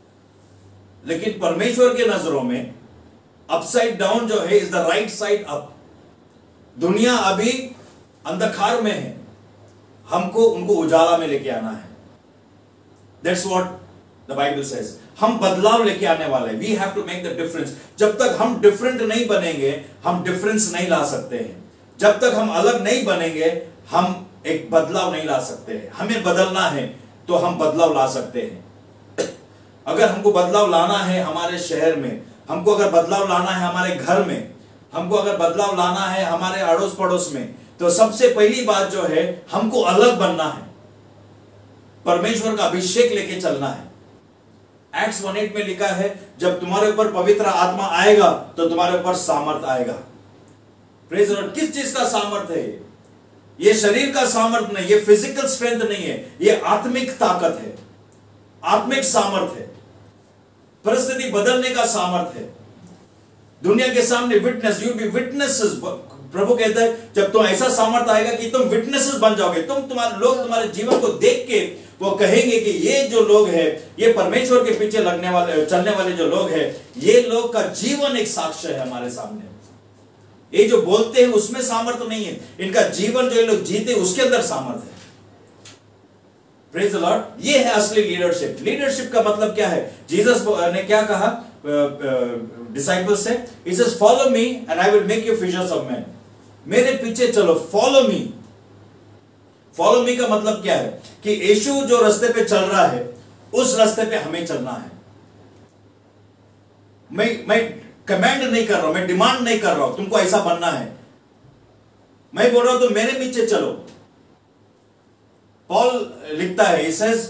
लेकिन परमेश्वर के नजरों में अपसाइड डाउन जो है is the right side up. दुनिया अभी अंधकार में है, हमको उनको उजाला में लेके आना है। That's what the Bible says. हम बदलाव लेके आने वाले, we have to make the difference. जब तक हम डिफरेंट नहीं बनेंगे, हम डिफरेंस नहीं ला सकते हैं। जब तक हम अलग नहीं बनेंगे, हम एक बदलाव नहीं ला सकते हैं। हमें बदलना है तो हम बदलाव ला सकते हैं। अगर हमको बदलाव लाना है हमारे शहर में, हमको अगर बदलाव लाना है हमारे घर में, हमको अगर बदलाव लाना है हमारे अड़ोस पड़ोस में, तो सबसे पहली बात जो है, हमको अलग बनना है, परमेश्वर का अभिषेक लेके चलना है। एक्ट्स 1:8 में लिखा है, जब तुम्हारे ऊपर पवित्र आत्मा आएगा तो तुम्हारे ऊपर सामर्थ आएगा। Praise the lord. किस चीज का सामर्थ है? ये शरीर का सामर्थ नहीं, ये फिजिकल स्ट्रेंथ नहीं है, ये आत्मिक ताकत है, आत्मिक सामर्थ है, परिस्थिति बदलने का सामर्थ है। दुनिया के सामने विटनेस, यू बी विटनेसेस। प्रभु कहता है जब तुम ऐसा सामर्थ आएगा कि तुम विटनेसेस बन जाओगे, तुम्हारे लोग तुम्हारे जीवन को देख के वो कहेंगे कि ये जो लोग हैं, ये परमेश्वर के पीछे लगने वाले, चलने वाले जो लोग हैं, ये लोग का जीवन एक साक्ष्य है हमारे सामने। ये जो बोलते हैं उसमें सामर्थ नहीं है, इनका जीवन जो ये लोग जीते उसके अंदर सामर्थ है। Praise the lord. ये है असली लीडरशिप। लीडरशिप का मतलब क्या है? जीसस ने क्या कहा डिसाइपल्स से? He says follow me and I will make you fishers of man. मेरे पीछे चलो, फॉलो मी। फॉलो मी का मतलब क्या है? कि यीशु जो रास्ते पे चल रहा है उस रास्ते पे हमें चलना है। मैं कमांड नहीं कर रहा हूं, मैं डिमांड नहीं कर रहा हूं तुमको ऐसा बनना है। मैं बोल रहा हूं तुम मेरे पीछे चलो। पॉल लिखता है,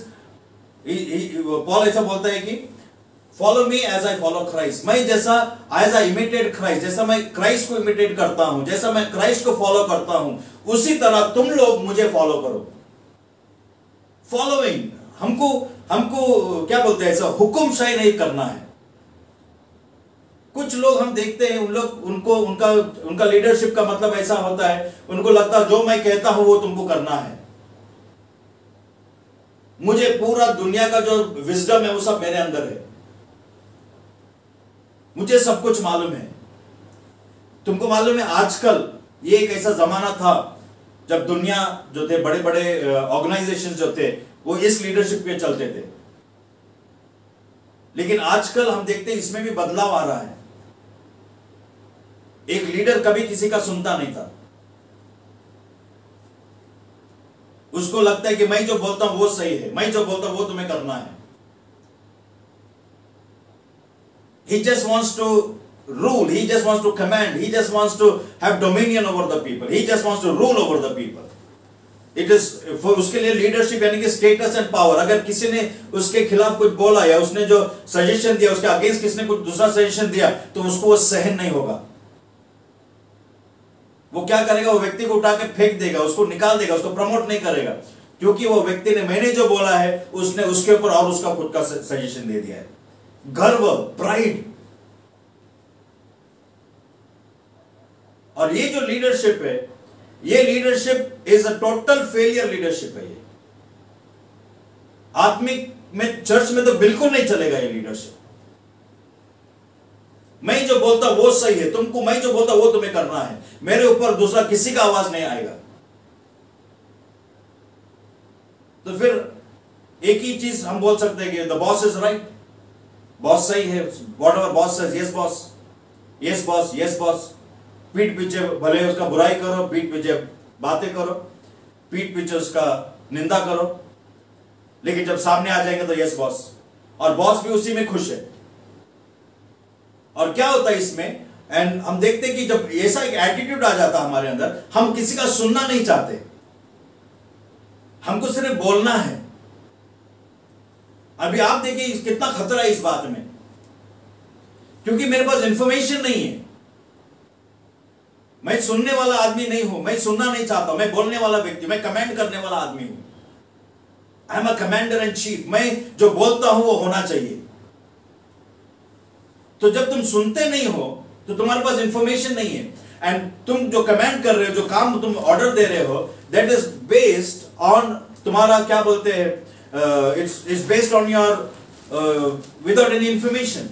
पॉल ऐसा बोलता है कि follow me as I follow Christ. मैं जैसा एज आई इमिटेट क्राइस्ट, जैसा मैं क्राइस्ट को इमिटेट करता हूं, जैसा मैं क्राइस्ट को फॉलो करता हूं, उसी तरह तुम लोग मुझे फॉलो करो। फॉलोइंग, हमको क्या बोलते हैं, ऐसा हुक्मशाही नहीं करना है। कुछ लोग हम देखते हैं, उनका लीडरशिप का मतलब ऐसा होता है, उनको लगता है जो मैं कहता हूं वो तुमको करना है। मुझे पूरा दुनिया का जो विजडम है वो सब मेरे अंदर है, मुझे सब कुछ मालूम है। तुमको मालूम है आजकल ये एक ऐसा जमाना था जब दुनिया जो थे बड़े बड़े ऑर्गेनाइजेशन जो थे वो इस लीडरशिप पे चलते थे, लेकिन आजकल हम देखते हैं इसमें भी बदलाव आ रहा है। एक लीडर कभी किसी का सुनता नहीं था, उसको लगता है कि मैं जो बोलता हूं वो सही है, मैं जो बोलता हूं वो तुम्हें करना है। He just wants to rule, he just wants to command, he just wants to have dominion over the people, he just wants to rule over the people. It is for उसके लिए लीडरशिप यानी कि status and power. अगर किसी ने उसके खिलाफ कुछ बोला या उसने जो सजेशन दिया उसके अगेंस्ट किसने कुछ दूसरा सजेशन दिया तो उसको वो सहन नहीं होगा। वो क्या करेगा, वो व्यक्ति को उठा के फेंक देगा, उसको निकाल देगा, उसको प्रमोट नहीं करेगा, क्योंकि वो व्यक्ति ने मैंने जो बोला है उसने उसके ऊपर और उसका खुद का सजेशन दे दिया है। गर्व, प्राइड। और ये जो लीडरशिप है, ये leadership is a total failure leadership है। ये आत्मिक में, चर्च में तो बिल्कुल नहीं चलेगा ये लीडरशिप। मैं जो बोलता वो सही है, तुमको मैं जो बोलता वो तुम्हें करना है, मेरे ऊपर दूसरा किसी का आवाज नहीं आएगा। तो फिर एक ही चीज हम बोल सकते हैं कि the boss is right, boss सही है, whatever boss says, yes boss, yes boss, yes boss. पीठ पीछे भले उसका बुराई करो, पीठ पीछे बातें करो, पीठ पीछे उसका निंदा करो, लेकिन जब सामने आ जाएंगे तो यस बॉस, और बॉस भी उसी में खुश है। और क्या होता है इसमें, एंड हम देखते हैं कि जब ऐसा एक एटीट्यूड आ जाता है हमारे अंदर, हम किसी का सुनना नहीं चाहते, हमको सिर्फ बोलना है। अभी आप देखिए कितना खतरा है इस बात में, क्योंकि मेरे पास इंफॉर्मेशन नहीं है। मैं सुनने वाला आदमी नहीं हूं, मैं सुनना नहीं चाहता, मैं बोलने वाला व्यक्ति, मैं कमांड करने वाला आदमी हूं। I am a commander and chief, मैं जो बोलता हूं वो होना चाहिए। तो जब तुम सुनते नहीं हो तो तुम्हारे पास इंफॉर्मेशन नहीं है, एंड तुम जो कमांड कर रहे हो, जो काम तुम ऑर्डर दे रहे हो, दैट इज बेस्ड ऑन तुम्हारा क्या बोलते हैं, it's based on your without any information.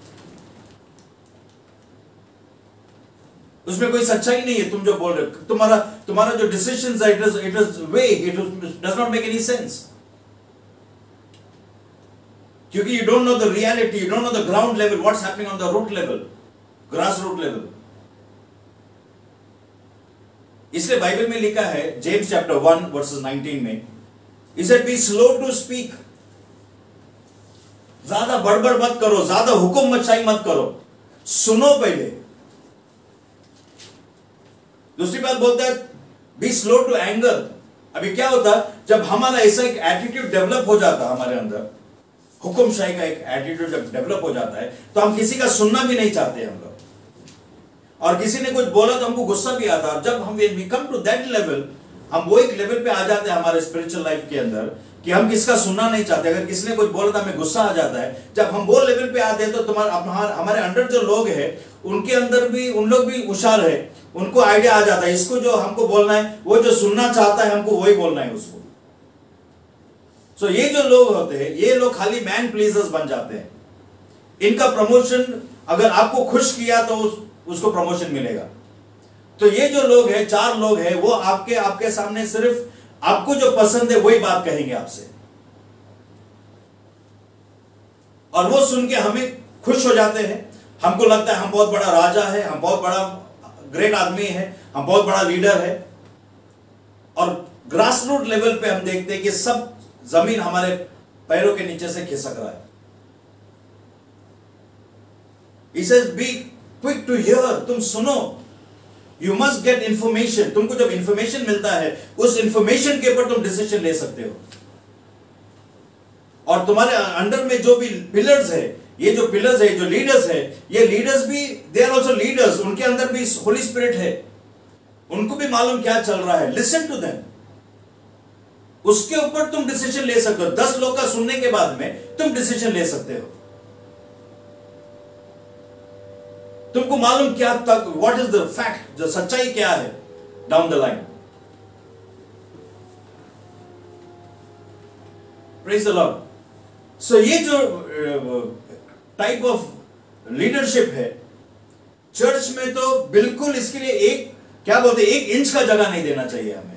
उसमें कोई सच्चाई नहीं है तुम जो बोल रहे हो। तुम्हारा जो डिसीजन है, it is vague, it does not make any sense, क्योंकि you don't know the reality, you don't know the ground level, what's happening on the root level, grass root level. इसलिए बाइबल में लिखा है James chapter 1 verses 19 में, he said be slow to speak, ज्यादा बड़बड़ मत करो, ज्यादा हुक्म मचाई मत करो, सुनो पहले। दूसरी बात बोलता है बी स्लो टू एंगर। अभी क्या होता है, जब हमारा ऐसा एक एटीट्यूड डेवलप हो जाता है हमारे अंदर, हुक्मशाही का एक एटीट्यूड जब डेवलप हो जाता है, तो हम किसी का सुनना भी नहीं चाहते हम लोग, और किसी ने कुछ बोला तो हमको गुस्सा भी आता है। जब हम we come to that level, हम वो एक लेवल पे आ जाते हैं हमारे स्पिरिचुअल लाइफ के अंदर कि हम किसका सुनना नहीं चाहते। अगर किसी ने कुछ बोला तो हमें गुस्सा आ जाता है। जब हम वो लेवल पे आते हैं तो हमारे अंडर जो लोग हैं उनके अंदर भी, उन लोग भी होशियार है, उनको आइडिया आ जाता है, इसको जो हमको बोलना है, वो जो सुनना चाहता है हमको वही बोलना है उसको। सो ये जो लोग होते हैं, ये लोग खाली मैन प्लीजर्स बन जाते हैं। इनका प्रमोशन अगर आपको खुश किया तो उसको प्रमोशन मिलेगा। तो ये जो लोग हैं, 4 लोग हैं, वो आपके सामने सिर्फ आपको जो पसंद है वही बात कहेंगे आपसे, और वो सुन के हमें खुश हो जाते हैं। हमको लगता है हम बहुत बड़ा राजा है, हम बहुत बड़ा ग्रेट आदमी है, हम बहुत बड़ा लीडर है। और ग्रास रूट लेवल पे हम देखते हैं कि सब जमीन हमारे पैरों के नीचे से खिसक रहा है। He says, be quick to hear, तुम सुनो, you must get information। तुमको जब इंफॉर्मेशन मिलता है, उस इंफॉर्मेशन के ऊपर तुम डिसीजन ले सकते हो। और तुम्हारे अंडर में जो भी पिलर्स है, ये जो पिलर्स है, जो लीडर्स है, ये लीडर्स भी दे आर आल्सो लीडर्स, उनके अंदर भी होली स्पिरिट है, उनको भी मालूम क्या चल रहा है। लिसन टू देम, उसके ऊपर तुम डिसीजन ले सकते हो। 10 लोग का सुनने के बाद में तुम डिसीजन ले सकते हो। तुमको मालूम क्या तक, व्हाट इज द फैक्ट, जो सच्चाई क्या है down the line. Praise the Lord. So ये जो टाइप ऑफ लीडरशिप है, चर्च में तो बिल्कुल इसके लिए एक क्या बोलते 1 इंच का जगह नहीं देना चाहिए हमें।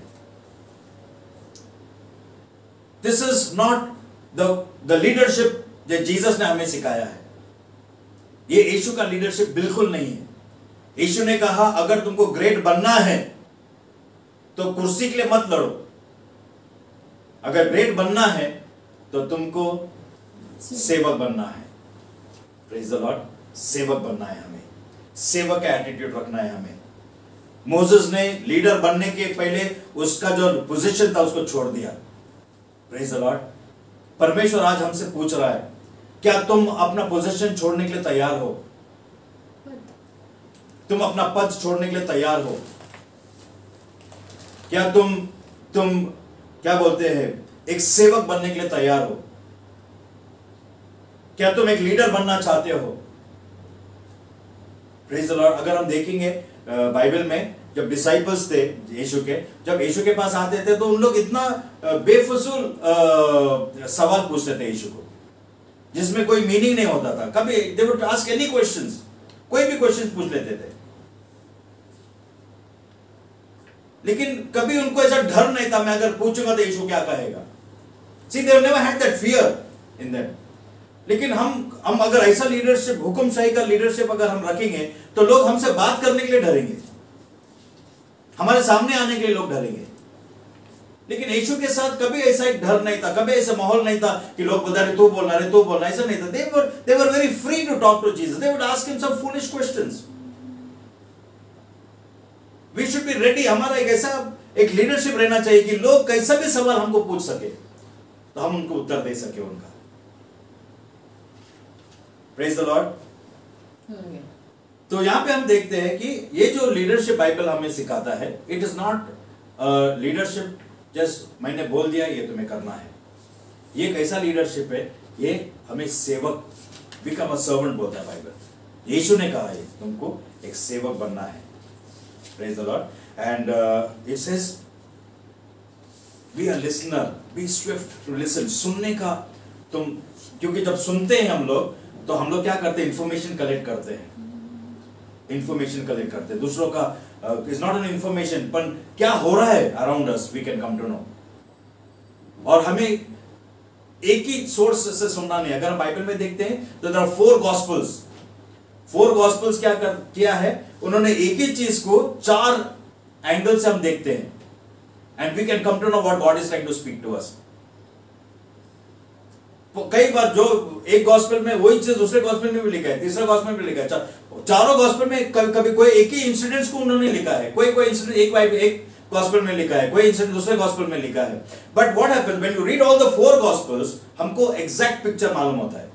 This is not the leadership जो जीसस ने हमें सिखाया है। ये यीशु का लीडरशिप बिल्कुल नहीं है। यीशु ने कहा अगर तुमको ग्रेट बनना है तो कुर्सी के लिए मत लड़ो, अगर ग्रेट बनना है तो तुमको सेवक बनना है। प्रेज द लॉर्ड, सेवक बनना है हमें, सेवक का एटीट्यूड रखना है हमें। मोसेस ने लीडर बनने के पहले उसका जो पोजीशन था उसको छोड़ दिया। Praise the Lord. परमेश्वर आज हमसे पूछ रहा है, क्या तुम अपना पोजीशन छोड़ने के लिए तैयार हो? तुम अपना पद छोड़ने के लिए तैयार हो? क्या तुम क्या बोलते हैं एक सेवक बनने के लिए तैयार हो? क्या तुम एक लीडर बनना चाहते हो? Praise the Lord. अगर हम देखेंगे बाइबल में जब डिसाइपल्स थे यीशु के, जब यीशु के पास आते थे तो उन लोग इतना बेफजूल सवाल पूछते थे यीशु को, जिसमें कोई मीनिंग नहीं होता था। कभी they would ask any questions, कोई भी क्वेश्चन पूछ लेते थे, लेकिन कभी उनको ऐसा डर नहीं था मैं अगर पूछूंगा तो यीशु क्या कहेगा। See, they never had that fear in them. लेकिन हम अगर ऐसा लीडरशिप, हुक्मशाही का लीडरशिप अगर हम रखेंगे तो लोग हमसे बात करने के लिए डरेंगे, हमारे सामने आने के लिए लोग डरेंगे। लेकिन यीशु के साथ कभी ऐसा एक डर नहीं था, कभी ऐसा माहौल नहीं था कि लोग बता रहे तू बोलना रे तू बोलना, ऐसा नहीं था। They were very free to talk to Jesus. They would ask him some foolish questions. We should be ready. हमारा एक ऐसा एक लीडरशिप रहना चाहिए कि लोग कैसा भी सवाल हमको पूछ सके तो हम उनको उत्तर दे सके उनका। Praise the Lord. तो यहां पे हम देखते हैं कि ये जो लीडरशिप बाइबल हमें सिखाता है, it is not leadership just मैंने बोल दिया ये तुम्हें करना है। ये कैसा लीडरशिप है? ये हमें सेवक, बिकम अ सर्वेंट बोलता है बाइबल। यीशु ने कहा है तुमको एक सेवक बनना है। Praise the Lord. And it says be a listener, be swift to listen. सुनने का तुम, क्योंकि जब सुनते हैं हम लोग तो हम लोग क्या करते हैं? इंफॉर्मेशन कलेक्ट करते हैं, इंफॉर्मेशन कलेक्ट करते हैं दूसरों का। इज नॉट एन इंफॉर्मेशन, पर क्या हो रहा है around us we can come to know. और हमें एक ही सोर्स से सुनना नहीं। अगर हम बाइबल में देखते हैं तो देयर आर 4 गॉस्पेल्स। 4 गॉस्पेल्स क्या किया है उन्होंने? एक ही चीज को 4 एंगल से हम देखते हैं, and we can come to know what God is trying to speak to us. कई बार जो एक गॉस्पेल में वही चीज दूसरे गॉस्पेल में भी लिखा है, तीसरा गॉस्पेल में लिखा है, चारों गॉस्पेल में कभी कोई एक ही इंसिडेंट्स को उन्होंने लिखा है, कोई इंसिडेंट एक गॉस्पेल में लिखा है, कोई इंसिडेंट दूसरे गॉस्पेल में लिखा है। But what happens when you read all the 4 gospels, हमको एग्जैक्ट पिक्चर मालूम होता है।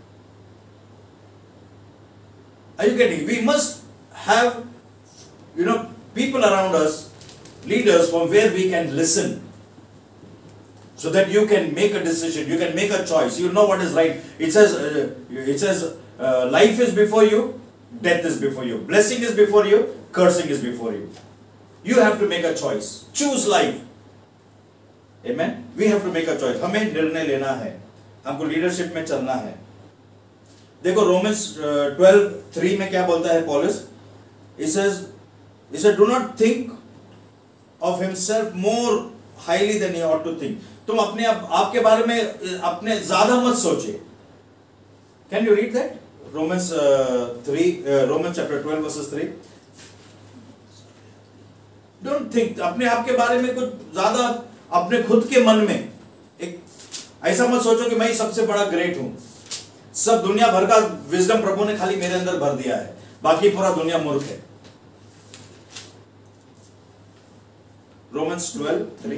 Are you getting? We must have, people around us, leaders from where we can listen, so that you can make a decision, you can make a choice. You know what is right. It says, life is before you, death is before you, blessing is before you, cursing is before you. You have to make a choice. Choose life. Amen. We have to make a choice. हमें निर्णय लेना है, हमको leadership में चलना है। देखो Romans 12:3 में क्या बोलता है पॉलस? He said, do not think of himself more highly than he ought to think. तुम अपने आपके बारे में अपने ज्यादा मत सोचिए। Can you read that? Romans chapter 12 verses 3. Don't think, अपने आप के बारे में कुछ ज्यादा अपने खुद के मन में एक ऐसा मत सोचो कि मैं सबसे बड़ा ग्रेट हूं, सब दुनिया भर का विजडम प्रभु ने खाली मेरे अंदर भर दिया है, बाकी पूरा दुनिया मूर्ख है। रोमन्स 12:3।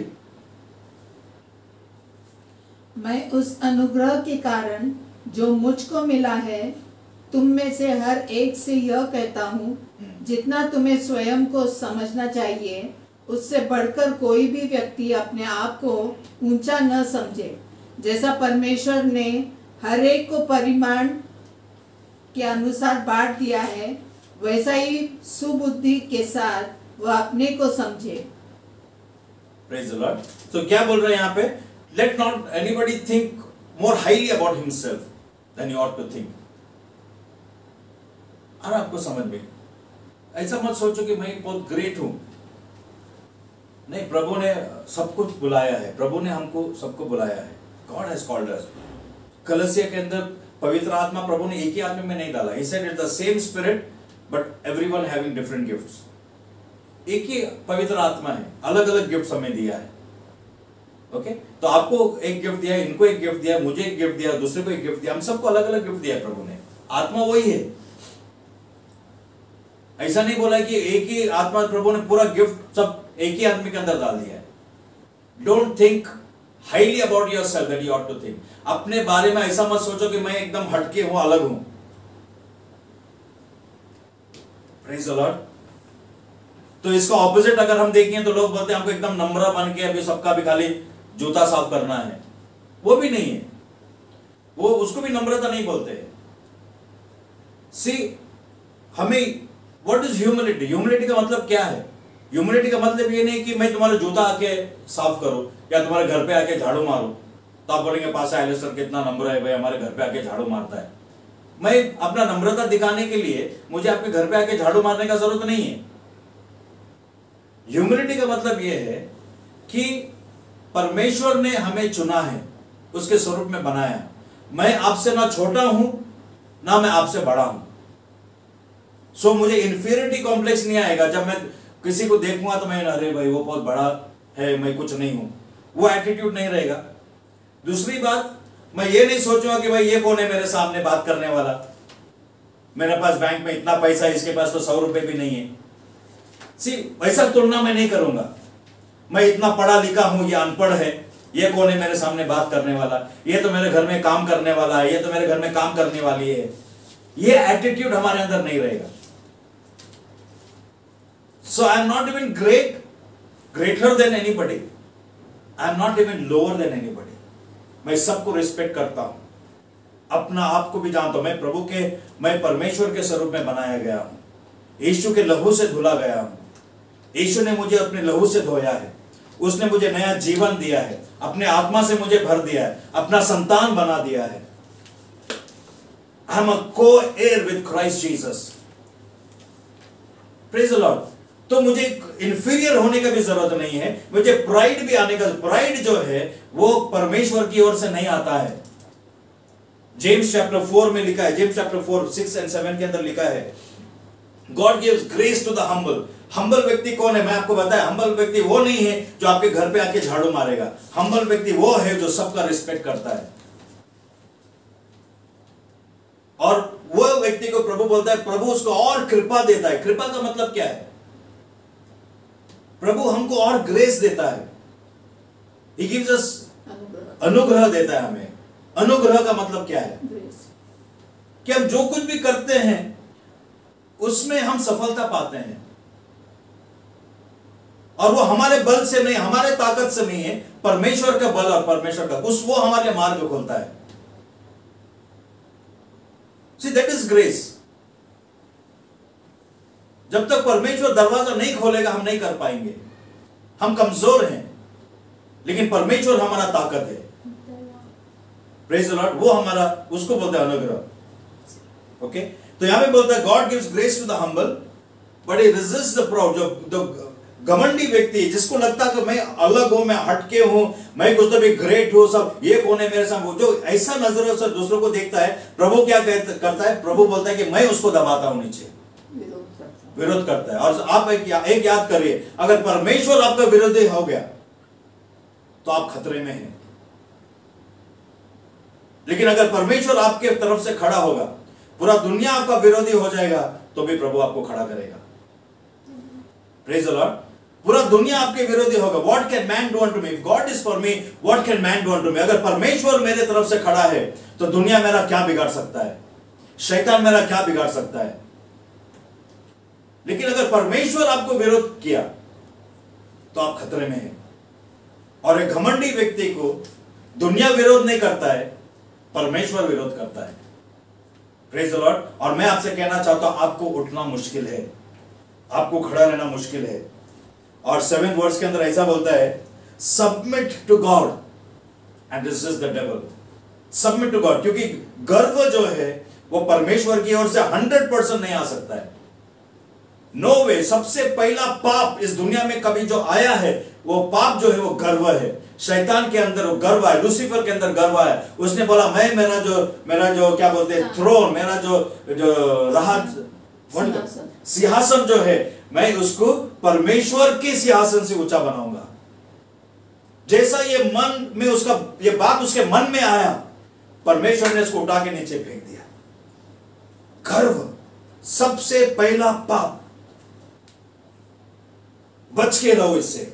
मैं उस अनुग्रह के कारण जो मुझको मिला है तुम में से हर एक से यह कहता हूँ, जितना तुम्हें स्वयं को समझना चाहिए उससे बढ़कर कोई भी व्यक्ति अपने आप को ऊंचा न समझे। जैसा परमेश्वर ने हर एक को परिमाण के अनुसार बांट दिया है, वैसा ही सुबुद्धि के साथ वह अपने को समझे। Praise the Lord. तो क्या बोल रहे हैं यहाँ पे? Let not anybody think more highly about himself than you ought to think. और आपको समझ में ऐसा मत सोचो कि मैं बहुत ग्रेट हूं। नहीं, प्रभु ने सब कुछ बुलाया है, प्रभु ने हमको सबको बुलाया है। God has called us. कलसिया के अंदर पवित्र आत्मा प्रभु ने एक ही आदमी में नहीं डाला। He said it's the same spirit but everyone having different gifts। एक ही पवित्र आत्मा है, अलग अलग गिफ्ट हमें दिया है। ओके, तो आपको एक गिफ्ट दिया, इनको एक गिफ्ट दिया, मुझे एक गिफ्ट दिया, दूसरे को एक गिफ्ट दिया, हम सबको अलग अलग गिफ्ट दिया है प्रभु ने। आत्मा वही है। ऐसा नहीं बोला कि एक ही आत्मा, प्रभु ने पूरा गिफ्ट सब एक ही आदमी के अंदर डाल दिया है। Don't think highly about yourself that you ought to think. अपने बारे में ऐसा मत सोचो कि मैं एकदम हटके हूं, अलग हूं। Praise the Lord. तो इसका ऑपोजिट अगर हम देखें तो लोग बोलते हैं हमको एकदम नम्र बन के अभी सबका भी खाली जूता साफ करना है। वो भी नहीं है, वो उसको भी नम्रता नहीं बोलते हैं। सी, हमें व्हाट इज ह्यूमिलिटी? ह्यूमिलिटी का मतलब क्या है? ह्यूमिलिटी का मतलब ये नहीं कि मैं तुम्हारा जूता आके साफ करूं या तुम्हारे घर पे आके झाड़ू मारूं तो आप बोलेंगे पासा एलिस्टर कितना नम्र है भाई, हमारे घर पे आके झाड़ू मारता है। मैं अपना नम्रता दिखाने के लिए मुझे आपके घर पे आके झाड़ू मारने का जरूरत नहीं है। ह्यूमिलिटी का मतलब यह है कि परमेश्वर ने हमें चुना है, उसके स्वरूप में बनाया। मैं आपसे ना छोटा हूं ना मैं आपसे बड़ा हूं। सो मुझे इंफीरियरिटी कॉम्प्लेक्स नहीं आएगा जब मैं किसी को देखूंगा तो मैं अरे भाई वो बहुत बड़ा है, मैं कुछ नहीं हूं, वो एटीट्यूड नहीं रहेगा। दूसरी बात, मैं ये नहीं सोचूंगा कि भाई ये कौन है मेरे सामने बात करने वाला, मेरे पास बैंक में इतना पैसा है, इसके पास तो 100 रुपए भी नहीं है। सी, वैसा तुलना मैं नहीं करूंगा। मैं इतना पढ़ा लिखा हूं, ये अनपढ़ है, ये कौन है मेरे सामने बात करने वाला, ये तो मेरे घर में काम करने वाला है, ये तो मेरे घर में काम करने वाली है। ये एटीट्यूड हमारे अंदर नहीं रहेगा। So I am not even greater than anybody. I am not even lower than anybody. मैं सबको रिस्पेक्ट करता हूं, अपना आप को भी जानता हूं। मैं परमेश्वर के स्वरूप में बनाया गया हूं, यीशु के लहू से धुला गया हूं। यीशु ने मुझे अपने लहू से धोया है, उसने मुझे नया जीवन दिया है, अपने आत्मा से मुझे भर दिया है, अपना संतान बना दिया है। I am a co-heir with Christ Jesus. Praise the Lord. तो मुझे इंफीरियर होने का भी जरूरत नहीं है, मुझे प्राइड भी आने का। प्राइड जो है वो परमेश्वर की ओर से नहीं आता है। जेम्स चैप्टर 4 में लिखा है, जेम्स चैप्टर 4 6 और 7 के अंदर लिखा है, God gives grace to the humble. Humble व्यक्ति कौन है? मैं आपको बताया, हम्बल व्यक्ति वो नहीं है जो आपके घर पे आके झाड़ू मारेगा। हम्बल व्यक्ति वो है जो सबका रिस्पेक्ट करता है। और वो व्यक्ति को प्रभु बोलता है, प्रभु उसको और कृपा देता है। कृपा का मतलब क्या है? प्रभु हमको और ग्रेस देता है। He gives us अनुग्रह देता है हमें। अनुग्रह का मतलब क्या है? कि हम जो कुछ भी करते हैं उसमें हम सफलता पाते हैं, और वो हमारे बल से नहीं, हमारे ताकत से नहीं है, परमेश्वर का बल और परमेश्वर का वो हमारे मार्ग खोलता है। See, that is grace। जब तक परमेश्वर दरवाजा नहीं खोलेगा हम नहीं कर पाएंगे। हम कमजोर हैं, लेकिन परमेश्वर हमारा ताकत है। Praise the Lord. वो हमारा, उसको बोलते हैं अनुग्रह। ओके, तो यहां पे बोलता है God gives grace to the humble but he resist the proud. जो घमंडी व्यक्ति, जिसको लगता है कि मैं अलग हूं, मैं हटके हूं, मैं कुछ तो भी ग्रेट हूं, सब ये कौन है मेरे सामने, जो ऐसा नजरों से दूसरों को देखता है, प्रभु क्या करता है? प्रभु बोलता है कि मैं उसको दबाता हूं नीचे, विरोध करता है। और आप एक याद करिए, अगर परमेश्वर आपका विरोधी हो गया तो आप खतरे में हैं, लेकिन अगर परमेश्वर आपके तरफ से खड़ा होगा, पूरा दुनिया आपका विरोधी हो जाएगा तो भी प्रभु आपको खड़ा करेगा। Praise the Lord. पूरा दुनिया आपके विरोधी होगा। What can man do unto me? If God is for me what can man do unto me? अगर परमेश्वर मेरे तरफ से खड़ा है तो दुनिया मेरा क्या बिगाड़ सकता है? शैतान मेरा क्या बिगाड़ सकता है? लेकिन अगर परमेश्वर आपको विरोध किया तो आप खतरे में हैं। और एक घमंडी व्यक्ति को दुनिया विरोध नहीं करता है, परमेश्वर विरोध करता है। Praise the Lord. और मैं आपसे कहना चाहता हूं, आपको उठना मुश्किल है, आपको खड़ा रहना मुश्किल है। और 7 वर्स के अंदर ऐसा बोलता है, submit to God and resist the devil. Submit to God, क्योंकि गर्व जो है वो परमेश्वर की ओर से 100% नहीं आ सकता है। No way. सबसे पहला पाप इस दुनिया में कभी जो आया है, वो पाप जो है वो गर्व है। शैतान के अंदर वो गर्व है, लूसीफर के अंदर गर्व है। उसने बोला मैं मेरा जो क्या बोलते हैं थ्रोन, मेरा जो राज सिंहासन जो है, मैं उसको परमेश्वर के सिंहासन से ऊंचा बनाऊंगा। जैसा ये मन में उसका ये बात उसके मन में आया, परमेश्वर ने इसको उठा के नीचे फेंक दिया। गर्व सबसे पहला पाप, बच के रहो इससे।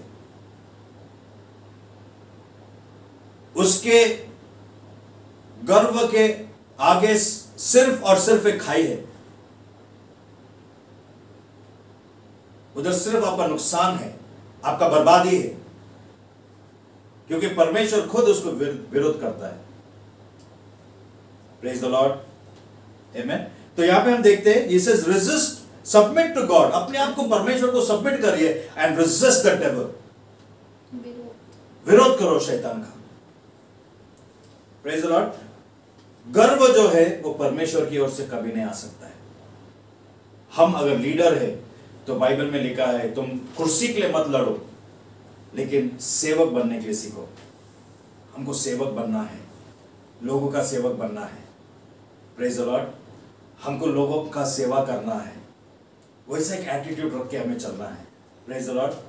उसके गर्व के आगे सिर्फ और सिर्फ एक खाई है, उधर सिर्फ आपका नुकसान है, आपका बर्बादी है, क्योंकि परमेश्वर खुद उसको विरोध करता है। Praise the Lord, amen. तो यहां पे हम देखते हैं, He says resist, submit to God, अपने आप को परमेश्वर को सबमिट करिए, and resist the devil, विरोध करो शैतान का। Praise the Lord. गर्व जो है वो परमेश्वर की ओर से कभी नहीं आ सकता है। हम अगर लीडर है तो बाइबल में लिखा है तुम कुर्सी के लिए मत लड़ो, लेकिन सेवक बनने के लिए सीखो। हमको सेवक बनना है, लोगों का सेवक बनना है। Praise the Lord. हमको लोगों का सेवा करना है, वैसा एक एटीट्यूड रख के हमें चलना है। Praise the Lord.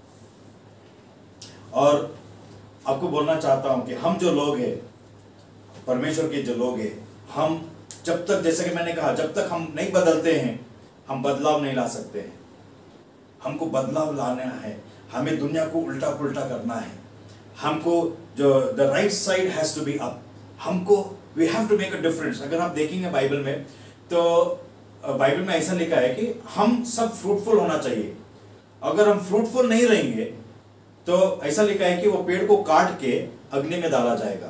और आपको बोलना चाहता हूं कि हम जो लोग हैं, परमेश्वर के जो लोग हैं, हम जब तक, जैसे कि मैंने कहा, जब तक हम नहीं बदलते हैं, हम बदलाव नहीं ला सकते हैं। हमको बदलाव लाना है, हमें दुनिया को उल्टा पुल्टा करना है। हमको जो the right side has to be up, हमको we have to make a difference. अगर आप देखेंगे बाइबल में, तो बाइबल में ऐसा लिखा है कि हम सब फ्रूटफुल होना चाहिए। अगर हम फ्रूटफुल नहीं रहेंगे तो ऐसा लिखा है कि वो पेड़ को काट के अग्नि में डाला जाएगा।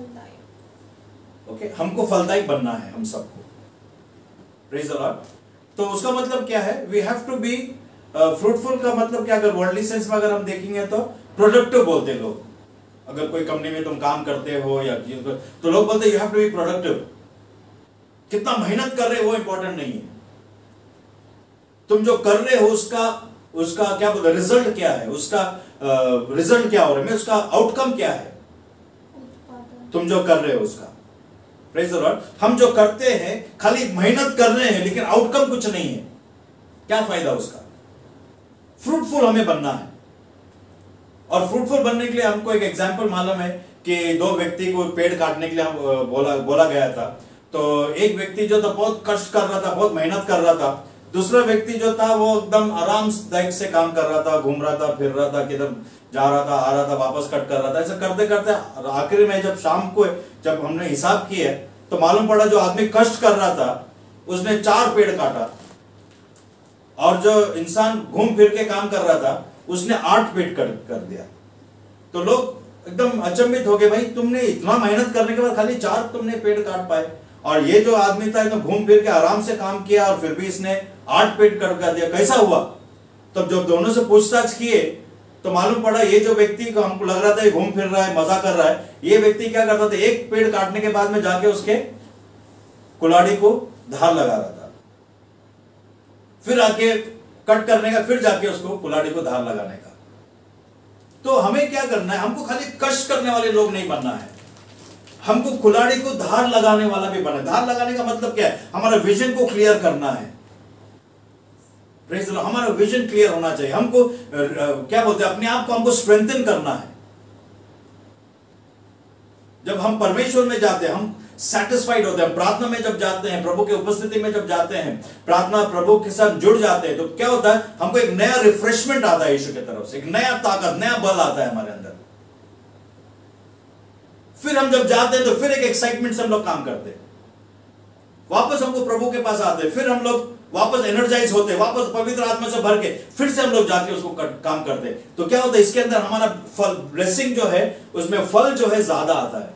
ओके, हमको फलदायक बनना है हम सबको। Praise the Lord. तो उसका मतलब क्या है? We have to be fruitful का मतलब क्या? अगर वर्ल्डली सेंस में अगर हम देखेंगे तो प्रोडक्टिव बोलते हैं लोग। अगर कोई कंपनी में तुम काम करते हो या तो लोग बोलते हैं you have to be productive. कितना मेहनत कर रहे हो वो इंपॉर्टेंट नहीं है, तुम जो कर रहे हो उसका क्या बोलते, रिजल्ट क्या है, उसका रिजल्ट क्या हो रहा है, उसका आउटकम क्या है, तुम जो कर रहे हो उसका। Praise the Lord. हम जो करते हैं खाली मेहनत कर रहे हैं लेकिन आउटकम कुछ नहीं है, क्या फायदा उसका? फ्रूटफुल हमें बनना है। और फ्रूटफुल बनने के लिए हमको एक एग्जांपल मालूम है कि दो व्यक्ति को पेड़ काटने के लिए बोला गया था। तो एक व्यक्ति जो था बहुत कष्ट कर रहा था, बहुत मेहनत कर रहा था। दूसरा व्यक्ति जो था वो एकदम आरामदायक से काम कर रहा था, घूम रहा था, फिर रहा था, किधर जा रहा था, आ रहा था, वापस कट कर रहा था। ऐसा करते करते आखिर में जब शाम को जब हमने हिसाब किया तो मालूम पड़ा जो आदमी कष्ट कर रहा था उसने 4 पेड़ काटा, और जो इंसान घूम फिर के काम कर रहा था उसने 8 पेड़ कर दिया। तो लोग एकदम अचंभित हो गए, भाई तुमने इतना मेहनत करने के बाद खाली 4 तुमने पेड़ काट पाए, और ये जो आदमी था तो घूम फिर के आराम से काम किया और फिर भी इसने 8 पेड़ कट कर दिया, कैसा हुआ? तब जब दोनों से पूछताछ किए तो मालूम पड़ा ये जो व्यक्ति को हमको लग रहा था ये घूम फिर रहा है, मजा कर रहा है, ये व्यक्ति क्या करता था, एक पेड़ काटने के बाद में जाके उसके कुल्हाड़ी को धार लगा रहा था, फिर आके कट करने का, फिर जाके उसको कुल्हाड़ी को धार लगाने का। तो हमें क्या करना है? हमको खाली कष्ट करने वाले लोग नहीं बनना है, हमको कुल्हाड़ी को धार लगाने वाला भी बनना है। धार लगाने का मतलब क्या है? हमारा विजन को क्लियर करना है। हमारा विजन क्लियर होना चाहिए। हमको क्या बोलते हैं, अपने आप को हमको स्ट्रेंथन करना है। जब हम परमेश्वर में जाते हैं हम सेटिस्फाइड होते हैं। प्रार्थना में जब जाते हैं, प्रभु की उपस्थिति में जब जाते हैं, प्रार्थना प्रभु के साथ जुड़ जाते हैं, तो क्या होता है? हमको एक नया रिफ्रेशमेंट आता है यीशु की तरफ से, एक नया ताकत, नया बल आता है हमारे अंदर। फिर हम जब जाते हैं तो फिर एक एक्साइटमेंट से हम लोग काम करते हैं, वापस हमको प्रभु के पास आते हैं, फिर हम लोग वापस एनर्जाइज होते हैं, वापस पवित्र आत्मा से भर के फिर से हम लोग जाके उसको काम करते हैं। तो क्या होता है? इसके अंदर हमारा फल, ब्लेसिंग जो है, उसमें फल जो है ज्यादा आता है।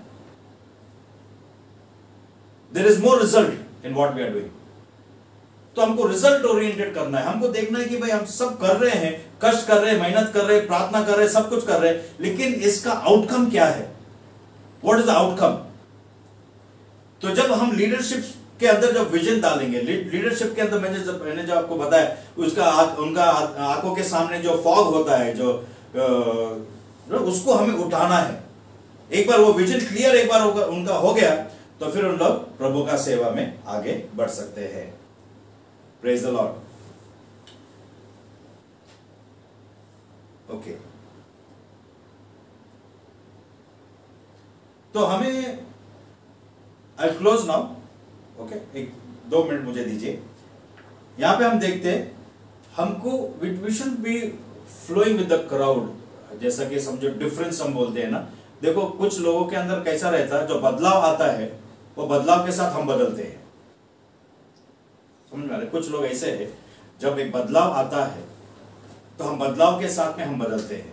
There is more result in what we are doing. तो हमको रिजल्ट ओरिएंटेड करना है। हमको देखना है कि भाई हम सब कर रहे हैं, कष्ट कर रहे हैं, मेहनत कर रहे हैं, प्रार्थना कर रहे हैं, सब कुछ कर रहे हैं, लेकिन इसका आउटकम क्या है? What is the outcome? तो जब हम लीडरशिप के अंदर जब विजन डालेंगे, लीडरशिप के अंदर मैंने जो आपको बताया, उसका उनका आंखों के सामने जो फॉग होता है, जो उसको हमें उठाना है। एक बार वो विजन क्लियर एक बार उनका हो गया तो फिर उन लोग प्रभु का सेवा में आगे बढ़ सकते हैं। Praise the Lord. ओके, तो हमें I close now. Okay, 1-2 minute मुझे दीजिए। यहां पे हम देखते हैं, हमको we should be flowing with the crowd, जैसा कि समझो डिफरेंस हम बोलते हैं ना। देखो कुछ लोगों के अंदर कैसा रहता है, जो बदलाव आता है वो बदलाव के साथ हम बदलते हैं, समझ में आ रहा है? कुछ लोग ऐसे हैं, जब एक बदलाव आता है तो हम बदलाव के साथ में हम बदलते हैं।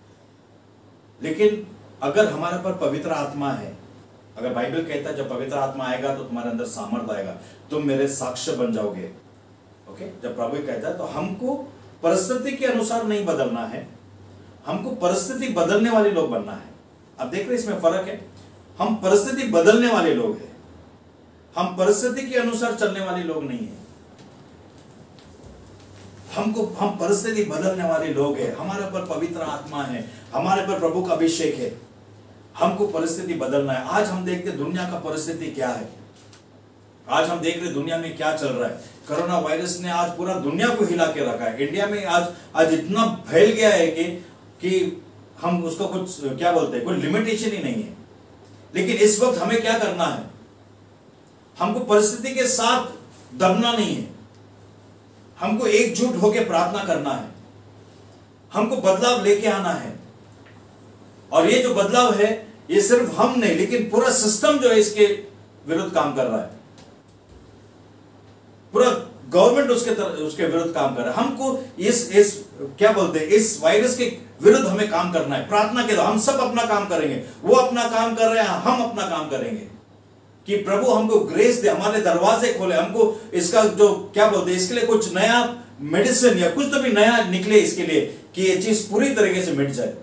लेकिन अगर हमारे पर पवित्र आत्मा है, अगर बाइबल कहता है जब पवित्र आत्मा आएगा तो तुम्हारे अंदर सामर्थ आएगा, तुम मेरे साक्ष्य बन जाओगे। ओके, जब प्रभु कहता है तो हमको परिस्थिति के अनुसार नहीं बदलना है, हमको परिस्थिति बदलने वाले लोग बनना है। अब देख रहे इसमें फर्क है, हम परिस्थिति बदलने वाले लोग हैं, हम परिस्थिति के अनुसार चलने वाले लोग नहीं है। हम परिस्थिति बदलने वाले लोग हैं, हमारे पर पवित्र आत्मा है, हमारे पर प्रभु का अभिषेक है, हमको परिस्थिति बदलना है। आज हम देखते दुनिया का परिस्थिति क्या है, आज हम देख रहे दुनिया में क्या चल रहा है। कोरोना वायरस ने आज पूरा दुनिया को हिला के रखा है। इंडिया में आज इतना फैल गया है कि हम उसको कुछ क्या बोलते हैं, कोई लिमिटेशन ही नहीं है। लेकिन इस वक्त हमें क्या करना है, हमको परिस्थिति के साथ दबना नहीं है, हमको एकजुट होकर प्रार्थना करना है, हमको बदलाव लेके आना है। और ये जो बदलाव है, ये सिर्फ हम नहीं, लेकिन पूरा सिस्टम जो है इसके विरुद्ध काम कर रहा है, पूरा गवर्नमेंट उसके विरुद्ध काम कर रहा है। हमको इस क्या बोलते हैं, इस वायरस के विरुद्ध हमें काम करना है। प्रार्थना के द्वारा हम सब अपना काम करेंगे, वो अपना काम कर रहे हैं, हम अपना काम करेंगे कि प्रभु हमको ग्रेस दे, हमारे दरवाजे खोले, हमको इसका जो क्या बोलते हैं, इसके लिए कुछ नया मेडिसिन या कुछ तो भी नया निकले इसके लिए, कि ये चीज पूरी तरीके से मिट जाए।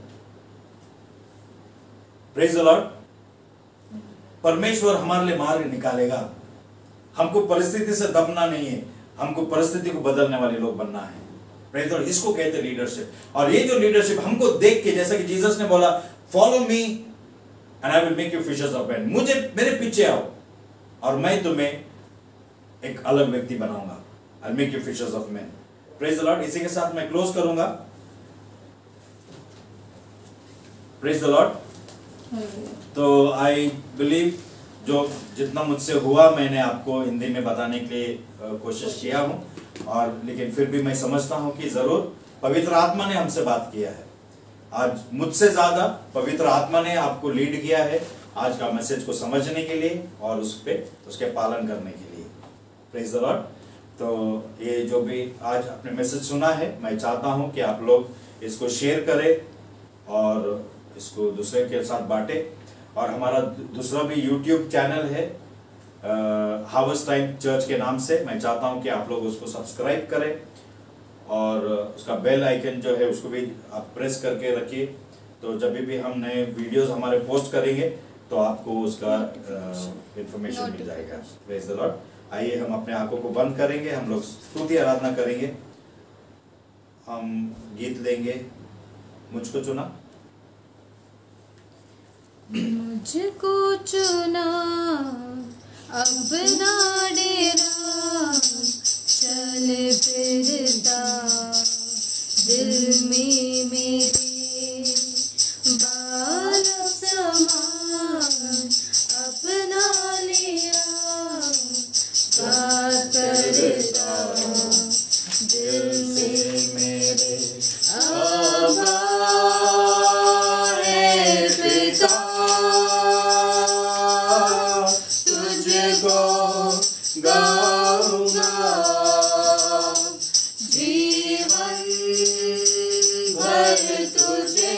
Praise the Lord. परमेश्वर हमारे लिए मार्ग निकालेगा। हमको परिस्थिति से दबना नहीं है, हमको परिस्थिति को बदलने वाले लोग बनना है। Praise the Lord. इसको कहते हैं लीडरशिप। और ये जो लीडरशिप हमको देख के, जैसा कि जीसस ने बोला, follow me and I will make you fishers of man, मुझे मेरे पीछे आओ और मैं तुम्हें एक अलग व्यक्ति बनाऊंगा। I will make you fishers of man. Praise the Lord. इसी के साथ मैं क्लोज करूंगा। Praise the Lord. तो आई बिलीव जो जितना मुझसे हुआ मैंने आपको हिंदी में बताने के लिए कोशिश किया हूं, और लेकिन फिर भी मैं समझता हूं कि जरूर पवित्र आत्मा ने हमसे बात किया है। आज मुझसे ज्यादा पवित्र आत्मा ने आपको लीड किया है आज का मैसेज को समझने के लिए और उसके पालन करने के लिए। Praise the Lord. तो ये जो भी आज आपने मैसेज सुना है, मैं चाहता हूं कि आप लोग इसको शेयर करें और इसको दूसरे के साथ बांटे। और हमारा दूसरा भी YouTube चैनल है हार्वेस्ट टाइम चर्च के नाम से। मैं चाहता हूं कि आप लोग उसको सब्सक्राइब करें और उसका बेल आइकन जो है उसको भी आप प्रेस करके रखिए, तो जब भी हम नए वीडियोस हमारे पोस्ट करेंगे तो आपको उसका इंफॉर्मेशन मिल जाएगा। Praise the Lord. आइए हम अपने आंखों को बंद करेंगे, हम लोग स्तुति आराधना करेंगे, हम गीत लेंगे मुझको चुना। मुझको चुना अब ना डेरा, चल फिरता दिल में मेरे, बालक समान अपना लिया, बात करता दिल में मेरे, आबा है पिता, तुझको गाऊंगा जीवन भर, तुझे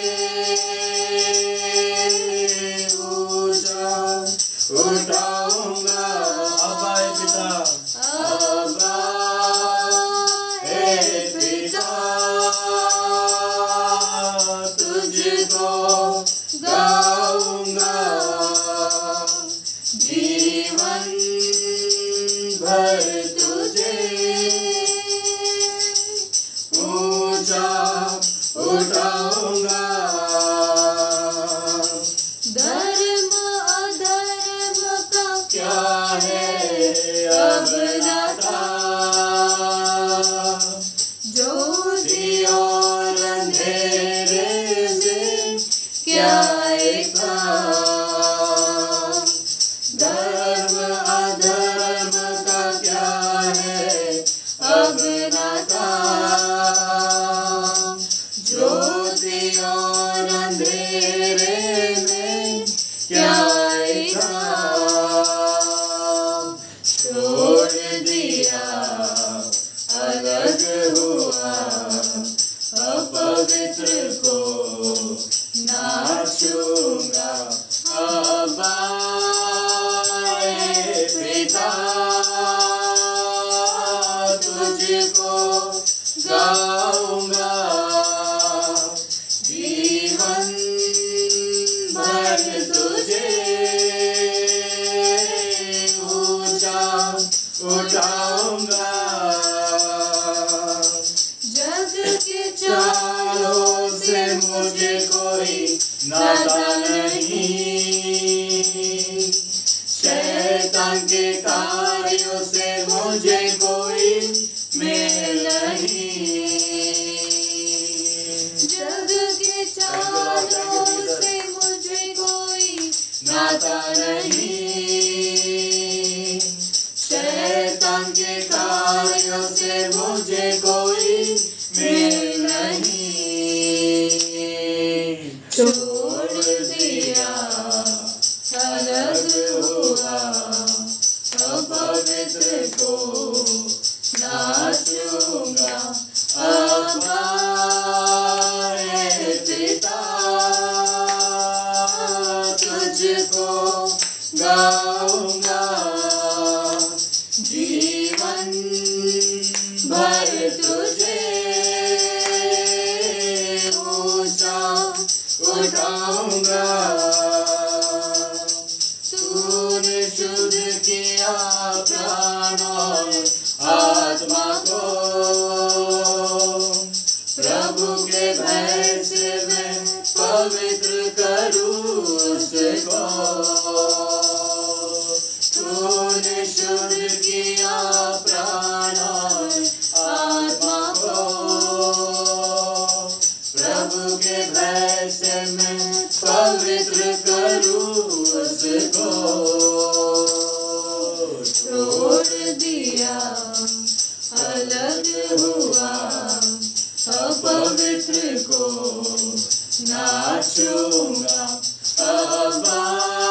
ऊंचा उठाऊंगा। आबा है पिता, आबा है पिता, तुझको गाऊंगा जीवन क्या एक काम, धर्म अधर्म का क्या है अब नाता, ज्योति और अंधेरे में क्या एक काम, छोड़ दिया अलग हुआ अपवित्र को ना छूंगा, अब्बा पिता तुझको गाऊंगा, जीवन भर तुझे ऊंचा उठाऊंगा, जग के चारों से मुझे कोई नाता नहीं, शैतान के कार्यों से मुझे कोई मेल नहीं, जग के चारों से मुझे कोई नाता नहीं, शैतान के कार्यों से मुझे कोई मेल नहीं, छोड़ दिया अलग हुआ अपवित्र को ना छूंगा, अब्बा पिता तुझको गाऊंगा, जीवन भर तुझे ऊंचा उठाऊंगा, तूने शुद्ध किया प्राण और आत्मा को, प्रभु के भय से मैं पवित्र करूं उसको, तूने शुद्ध किया प्राण और आत्मा को, प्रभु के भय से मैं पवित्र करूं उसको, छोड़ दिया अलग हुआ अपवित्र को ना छूंगा, अब्बा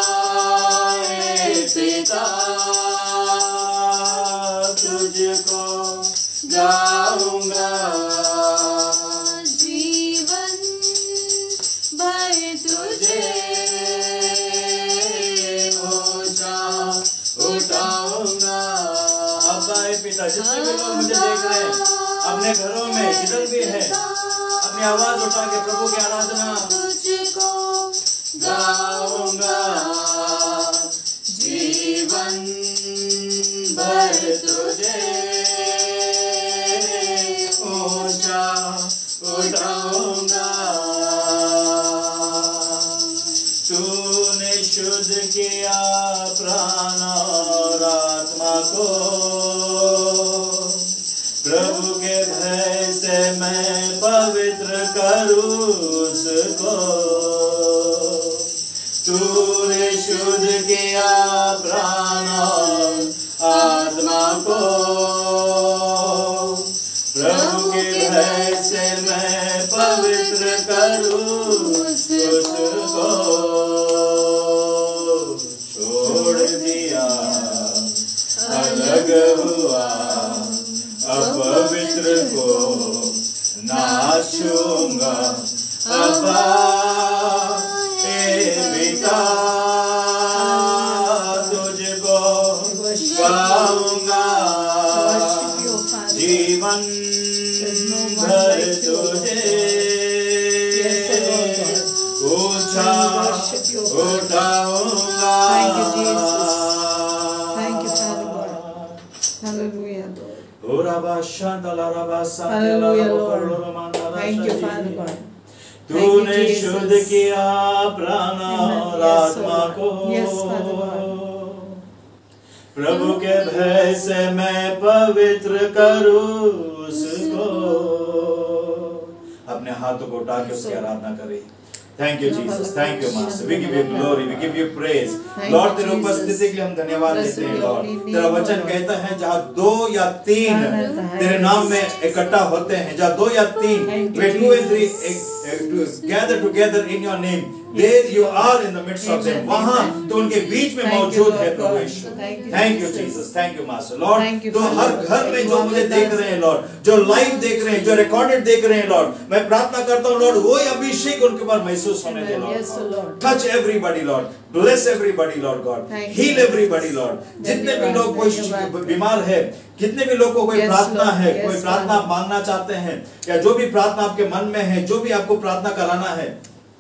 पिता तुझको गाऊंगा, जीवन भर तुझे ऊंचा उठाऊंगा, अब्बा पिता, जितने भी लोग मुझे देख रहे हैं अपने घरों में जिधर भी है, अपनी आवाज उठा के प्रभु की आराधना तुझको गाऊंगा, जीवन भर तुझे ऊंचा उठाऊंगा, तूने शुद्ध किया प्राण और आत्मा को, प्रभु के भय से मैं पवित्र करूं उसको, तूने शुद्ध किया प्राण और आत्मा को, प्रभु के भय से मैं पवित्र करूं उसको, छोड़ दिया अलग हुआ अपवित्र को ना छूंगा, अब्बा पिता तुझको गाऊंगा, जीवन भर तुझे ऊंचा उठाऊंगा। Thank you, Father God. Hallelujah, Lord. Hallelujah, Lord. Thank you, Father God. तूने शुद्ध किया प्राण और आत्मा को, Yes, Father God. प्रभु के भय से मैं पवित्र करूं उसको। अपने हाथों को उठा के उसकी आराधना करें। Thank you, Jesus. Thank you, Master. We give you glory. We give you praise. Lord, तेरे उपस्थिति के लिए हम धन्यवाद देते हैं, Lord. तेरा वचन कहता है जहाँ 2 या 3 तेरे नाम में इकट्ठा होते हैं, जहाँ 2 या 3 where 2 and 3 gather together in your name, there you are in the midst of them. वहाँ तो उनके बीच में मौजूद है प्रभु यीशु. Thank you, Jesus. Thank you, Master. Lord, तो हर घर में जो मुझे देख रहे हैं, Lord, जो लाइव देख रहे हैं, जो रिकॉर्डेड देख रहे हैं, Lord, मैं प्रार्थना करता हूँ, Lord, वही अभिषेक उनके ऊपर महसूस होने दे, Lord. Touch everybody, Lord. Bless everybody, Lord God. Heal everybody, Lord. जितने भी लोग कोई बीमार है, कितने भी लोगों को कोई प्रार्थना है, कोई प्रार्थना आप मांगना चाहते हैं, या जो भी प्रार्थना आपके मन में है, जो भी आपको प्रार्थना कराना है,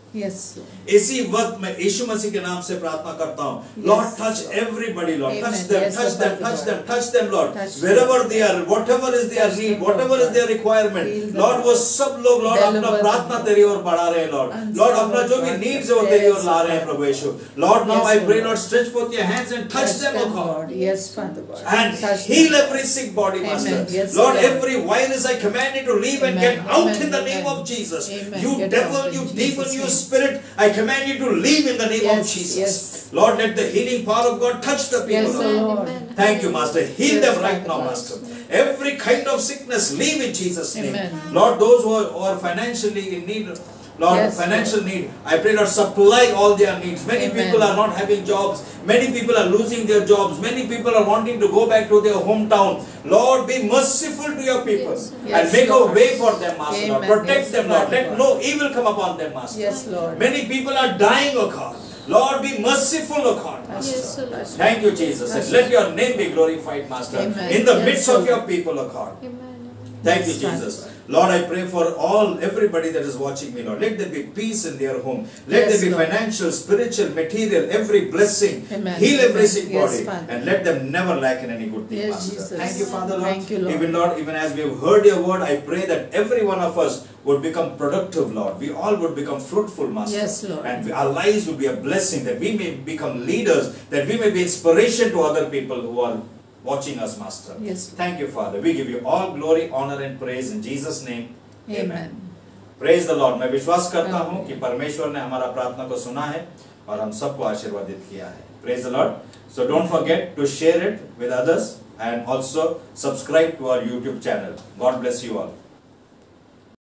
इसी वक्त मैं यीशु मसीह के नाम से प्रार्थना करता हूँ. Lord, touch everybody, Lord. Touch them, touch them, touch them, touch them, Lord. Wherever they are, whatever is their need, whatever is their requirement, Lord, वो सब लोग, Lord, अपना प्रार्थना तेरी ओर बढ़ा रहे हैं, Lord. Lord, अपना जो भी needs है वो तेरी ओर ला रहे हैं, प्रभु यीशु. Lord, now I pray, Lord, stretch forth your hands and touch them, O God. Yes, Father God. And heal every sick body, Master. Lord, every virus I command you to leave and get out in the name of Jesus. You devil, you demon, you spirit, I command you to leave in the name of Jesus. Lord, let the healing power of God touch the people. Lord. Thank you, Master. Heal them right now, Master. Every kind of sickness, leave in Jesus' name. Lord, those who are financially in need, Lord, financial need, I pray, Lord, supply all their needs. Many people are not having jobs. Many people are losing their jobs. Many people are wanting to go back to their hometown. Lord, be merciful to your people and make a way for them, Master. Lord. Protect them, Lord. Let no evil come upon them, Master. Yes, Lord. Many people are dying, O God. Lord, be merciful, O God, Master. Yes, Thank you, Jesus. And let your name be glorified, Master, in the midst of your people, O God. Thank you, Jesus. Lord, I pray for everybody that is watching me, Lord. Let there be peace in their home. Let there be financial, spiritual, material, every blessing. Heal every sick body. And let them never lack in any good thing, Master. Thank you, Father, Lord. Thank you, Lord. Even, Lord, even as we have heard your word, I pray that every one of us would become productive, Lord. We all would become fruitful, Master. Yes, Lord. And our lives would be a blessing, that we may become leaders, that we may be inspiration to other people who are watching us, Master. Yes. Thank you, Father. We give you all glory, honor and praise in Jesus' name. Amen. Praise the Lord. मैं विश्वास करता हूँ कि परमेश्वर ने हमारा प्रार्थना को सुना है और हम सबको आशीर्वादित किया है. Praise the Lord. So don't forget to share it with others and also subscribe to our YouTube channel. God bless you all.